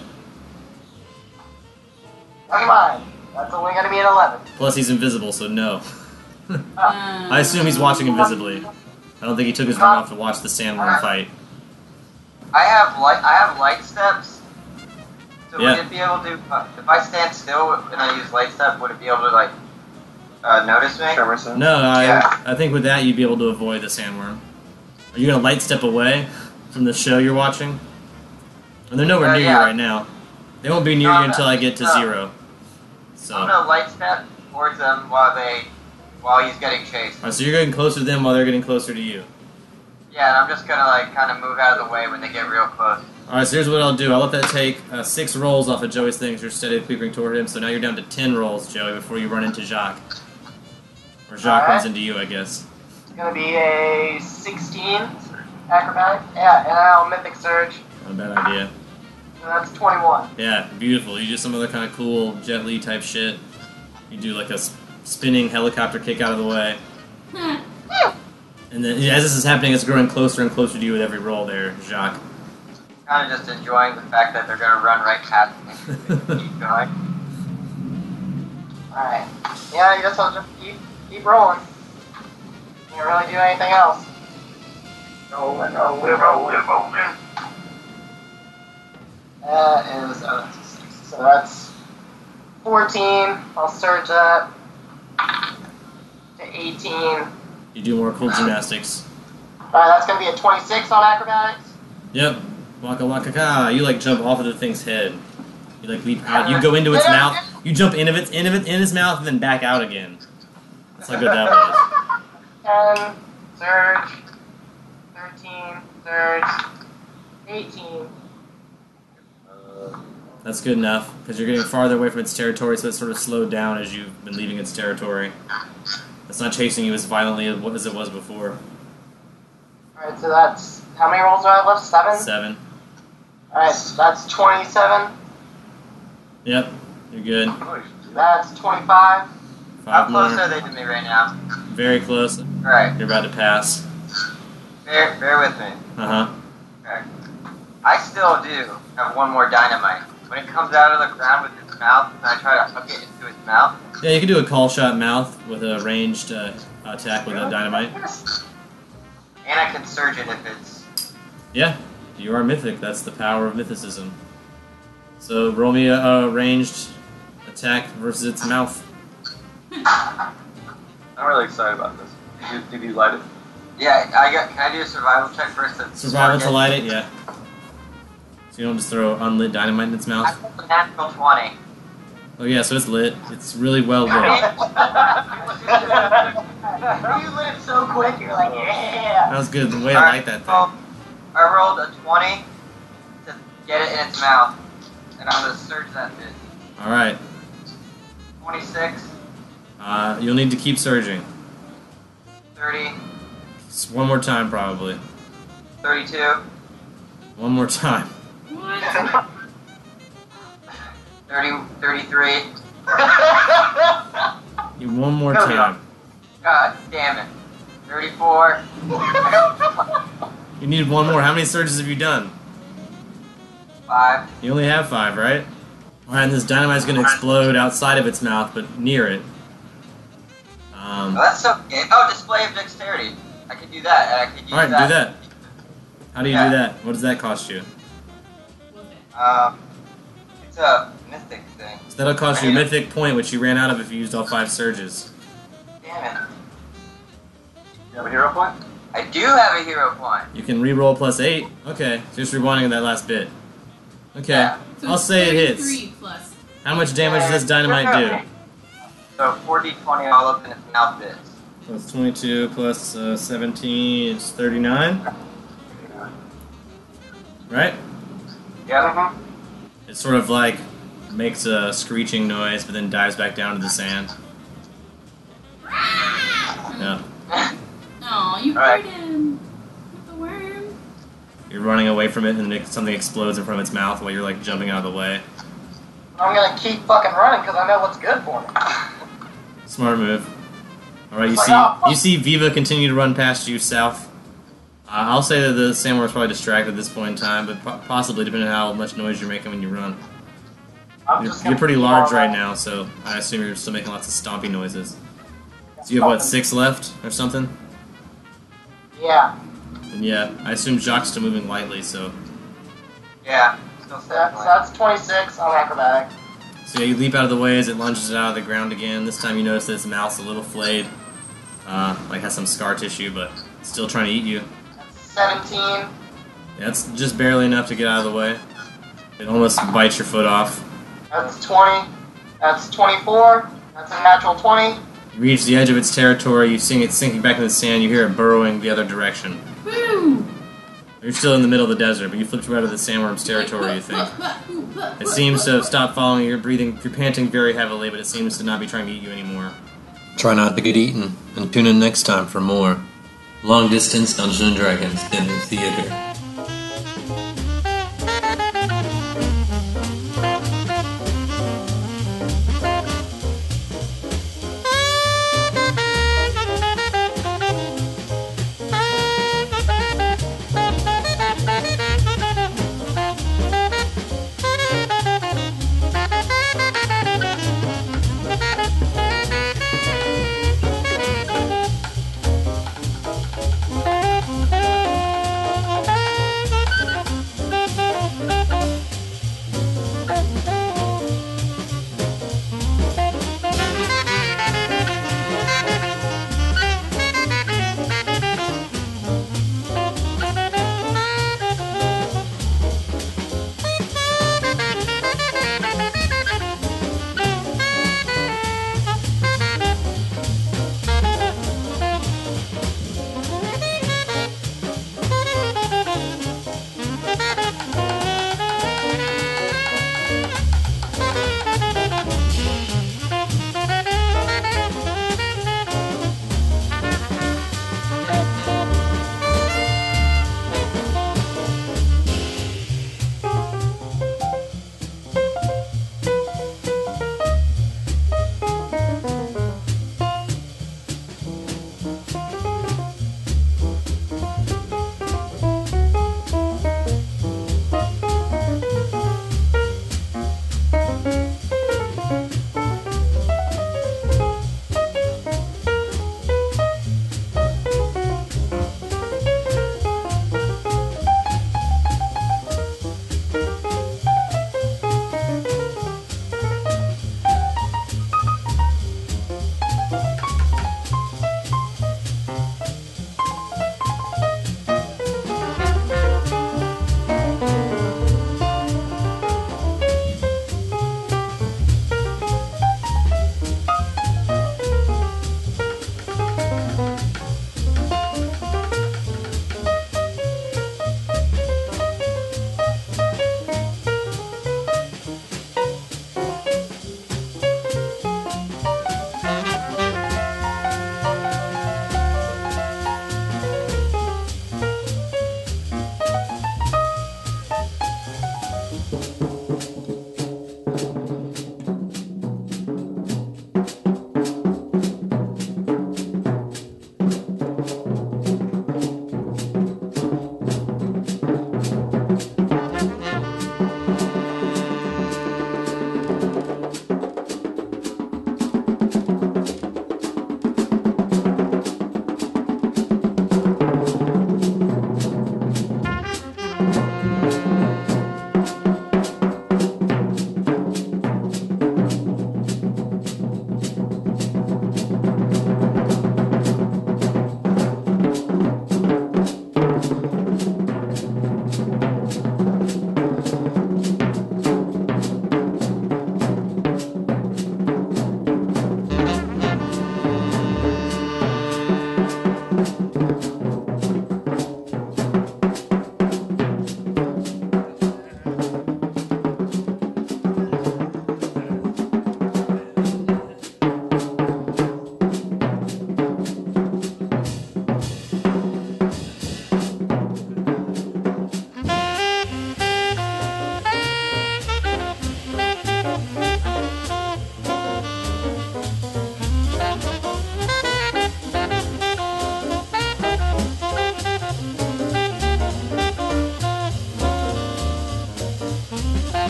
Speaker 6: Never mind. That's only going to be an eleven.
Speaker 3: plus he's invisible, so no.
Speaker 4: Um,
Speaker 3: I assume he's watching invisibly. I don't think he took his arm off to watch the sandworm fight.
Speaker 7: I have light. I have light steps. So
Speaker 3: Yeah.
Speaker 7: would it be able to? Uh, if I stand still and I use light step, would it be able to like uh, notice me?
Speaker 2: Tremor sense.
Speaker 3: No, I,
Speaker 7: Yeah.
Speaker 3: I think with that you'd be able to avoid the sandworm. Are you gonna light step away from the show you're watching? And they're nowhere
Speaker 7: Uh,
Speaker 3: near
Speaker 7: yeah.
Speaker 3: you right now. They won't be near
Speaker 7: No,
Speaker 3: you
Speaker 7: I'm
Speaker 3: until
Speaker 7: not-
Speaker 3: I get to
Speaker 7: no.
Speaker 3: zero. So,
Speaker 7: I'm gonna light step towards them while they, while he's getting chased.
Speaker 3: Alright, so you're getting closer to them while they're getting closer to you.
Speaker 7: Yeah, and I'm just gonna like kind of move out of the way when they get real close.
Speaker 3: Alright, so here's what I'll do. I'll let that take uh, six rolls off of Joey's thing as you're steadily creeping toward him. So now you're down to ten rolls, Joey, before you run into Jacques. Or Jacques
Speaker 6: Alright.
Speaker 3: runs into you, I guess.
Speaker 6: It's going to be a sixteen acrobatic. Yeah, and I'll Mythic Surge.
Speaker 3: Not a bad idea.
Speaker 6: So that's twenty-one.
Speaker 3: Yeah, beautiful. You do some other kind of cool Jet Li type shit. You do like a s- spinning helicopter kick out of the way. And then as this is happening, it's growing closer and closer to you with every roll there, Jacques.
Speaker 7: Kind of just enjoying the fact that they're gonna run right past me. Keep going.
Speaker 6: Alright. Yeah, you just have to keep, keep rolling. You can't really do anything else. Rolling, rolling, rolling, rolling. That is, uh, so that's fourteen. I'll surge that to eighteen.
Speaker 3: You do more cool gymnastics.
Speaker 6: Alright, that's going to be a twenty-six on acrobatics.
Speaker 3: Yep. Waka waka ka. You like jump off of the thing's head. You like leap out. You go into its mouth. You jump into its into its in its mouth and then back out again. That's how good that was.
Speaker 6: ten, surge, thirteen, surge, eighteen.
Speaker 3: That's good enough because you're getting farther away from its territory, so it's sort of slowed down as you've been leaving its territory. It's not chasing you as violently as it was before.
Speaker 6: Alright, so that's, how many rolls do I have left? Seven?
Speaker 3: Seven.
Speaker 6: Alright, so that's twenty-seven.
Speaker 3: Yep. You're good.
Speaker 6: That's twenty-five.
Speaker 3: Five
Speaker 7: How close
Speaker 3: more.
Speaker 7: are they to me right now?
Speaker 3: Very close.
Speaker 7: Alright,
Speaker 3: You're about to pass.
Speaker 7: bear, bear with me.
Speaker 3: Uh huh.
Speaker 7: Okay. I still do have one more dynamite. When it comes out of the ground with its mouth, and I try to hook it into its mouth,
Speaker 3: Yeah, you can do a call shot mouth with a ranged uh, attack with a dynamite.
Speaker 7: and I can surge it if it's...
Speaker 3: Yeah, you are mythic. That's the power of mythicism. So roll me a, a ranged attack versus its mouth.
Speaker 2: I'm really excited about this. Did you, did you light it?
Speaker 7: Yeah, I got. Can I do a survival check first? to
Speaker 3: Survival
Speaker 7: spark
Speaker 3: to
Speaker 7: it?
Speaker 3: light it, yeah. So you don't just throw unlit dynamite in its
Speaker 7: I
Speaker 3: mouth.
Speaker 7: rolled a natural twenty.
Speaker 3: Oh yeah, so it's lit. It's really well lit.
Speaker 6: You lit it so quick, you're like, yeah.
Speaker 3: That was good. The way I like that
Speaker 7: Well,
Speaker 3: thing.
Speaker 7: I rolled a twenty to get it in its mouth, and I'm gonna surge that bitch.
Speaker 3: All right.
Speaker 7: twenty-six,
Speaker 3: Uh, you'll need to keep surging.
Speaker 7: thirty,
Speaker 3: Just one more time, probably.
Speaker 7: thirty-two,
Speaker 3: One more time.
Speaker 4: What?
Speaker 7: thirty, thirty-three.
Speaker 3: You one more
Speaker 7: Go,
Speaker 3: time.
Speaker 7: God damn it. thirty-four.
Speaker 3: You need one more. How many surges have you done?
Speaker 7: Five.
Speaker 3: You only have five, right? Alright, and this dynamite's gonna explode outside of its mouth, but near it. Um,
Speaker 7: Oh, that's so. Oh, display of dexterity. I can do that. And I can use
Speaker 3: Alright,
Speaker 7: that.
Speaker 3: do that. How do you
Speaker 7: Yeah.
Speaker 3: do that? What does that cost you?
Speaker 7: Um, it's a mythic thing.
Speaker 3: So that'll cost you a mythic point, which you ran out of if you used all five surges.
Speaker 7: Damn it.
Speaker 5: You have a hero point?
Speaker 7: I do have a hero point.
Speaker 3: You can re-roll plus eight. Okay, so just rewinding that last bit. Okay,
Speaker 7: Yeah.
Speaker 4: So
Speaker 3: I'll
Speaker 4: it's
Speaker 3: say it hits.
Speaker 4: thirty-three plus.
Speaker 3: How much damage does this dynamite do?
Speaker 7: So four d twenty all up in its mouth bits.
Speaker 3: So it's twenty-two plus uh, seventeen, it's thirty-nine. Right?
Speaker 7: Yeah.
Speaker 3: It sort of like makes a screeching noise, but then dives back down to the sand. Yeah.
Speaker 4: Oh, you
Speaker 7: Alright.
Speaker 4: hurt him with the worm.
Speaker 3: You're running away from it, and then it- something explodes in front of its mouth while you're like jumping out of the way.
Speaker 6: I'm gonna keep fucking running because I know what's good for me.
Speaker 3: Smart move. Alright, you
Speaker 6: It's
Speaker 3: see
Speaker 6: like, oh,
Speaker 3: you see Viva continue to run past you south. Uh, I'll say that the Samurai is probably distracted at this point in time, but po- possibly depending on how much noise you're making when you run.
Speaker 6: I'm
Speaker 3: You're,
Speaker 6: just
Speaker 3: you're
Speaker 6: gonna
Speaker 3: pretty
Speaker 6: keep
Speaker 3: large
Speaker 6: on
Speaker 3: right
Speaker 6: running.
Speaker 3: now, so I assume you're still making lots of stompy noises. So you have what, six left or something?
Speaker 6: Yeah.
Speaker 3: And yeah, I assume Jacques still moving lightly, so
Speaker 7: Yeah. Still
Speaker 6: So,
Speaker 7: seven.
Speaker 6: that, so that's twenty-six on acrobatic.
Speaker 3: so yeah, you leap out of the way as it lunges it out of the ground again. This time you notice that its mouth's a little flayed, uh, like has some scar tissue, but it's still trying to eat you.
Speaker 6: seventeen.
Speaker 3: Yeah, that's just barely enough to get out of the way. It almost bites your foot off.
Speaker 6: That's twenty. That's twenty-four. That's a natural twenty.
Speaker 3: You reach the edge of its territory, you see it sinking back in the sand, you hear it burrowing the other direction.
Speaker 4: Woo!
Speaker 3: You're still in the middle of the desert, but you flipped right out of the sandworm's territory, you think. It seems to have stopped following you, you're breathing, you're panting very heavily, but it seems to not be trying to eat you anymore.
Speaker 1: Try not to get eaten, and tune in next time for more Long Distance Dungeons and Dragons Dinner Theater.
Speaker 9: Thank you.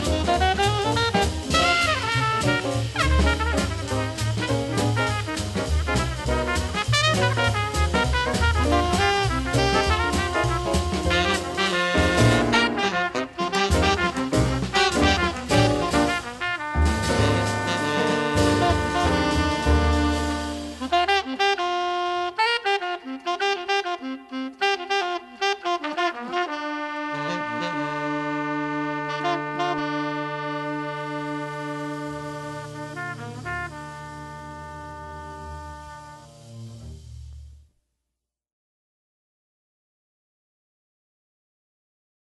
Speaker 3: Bye.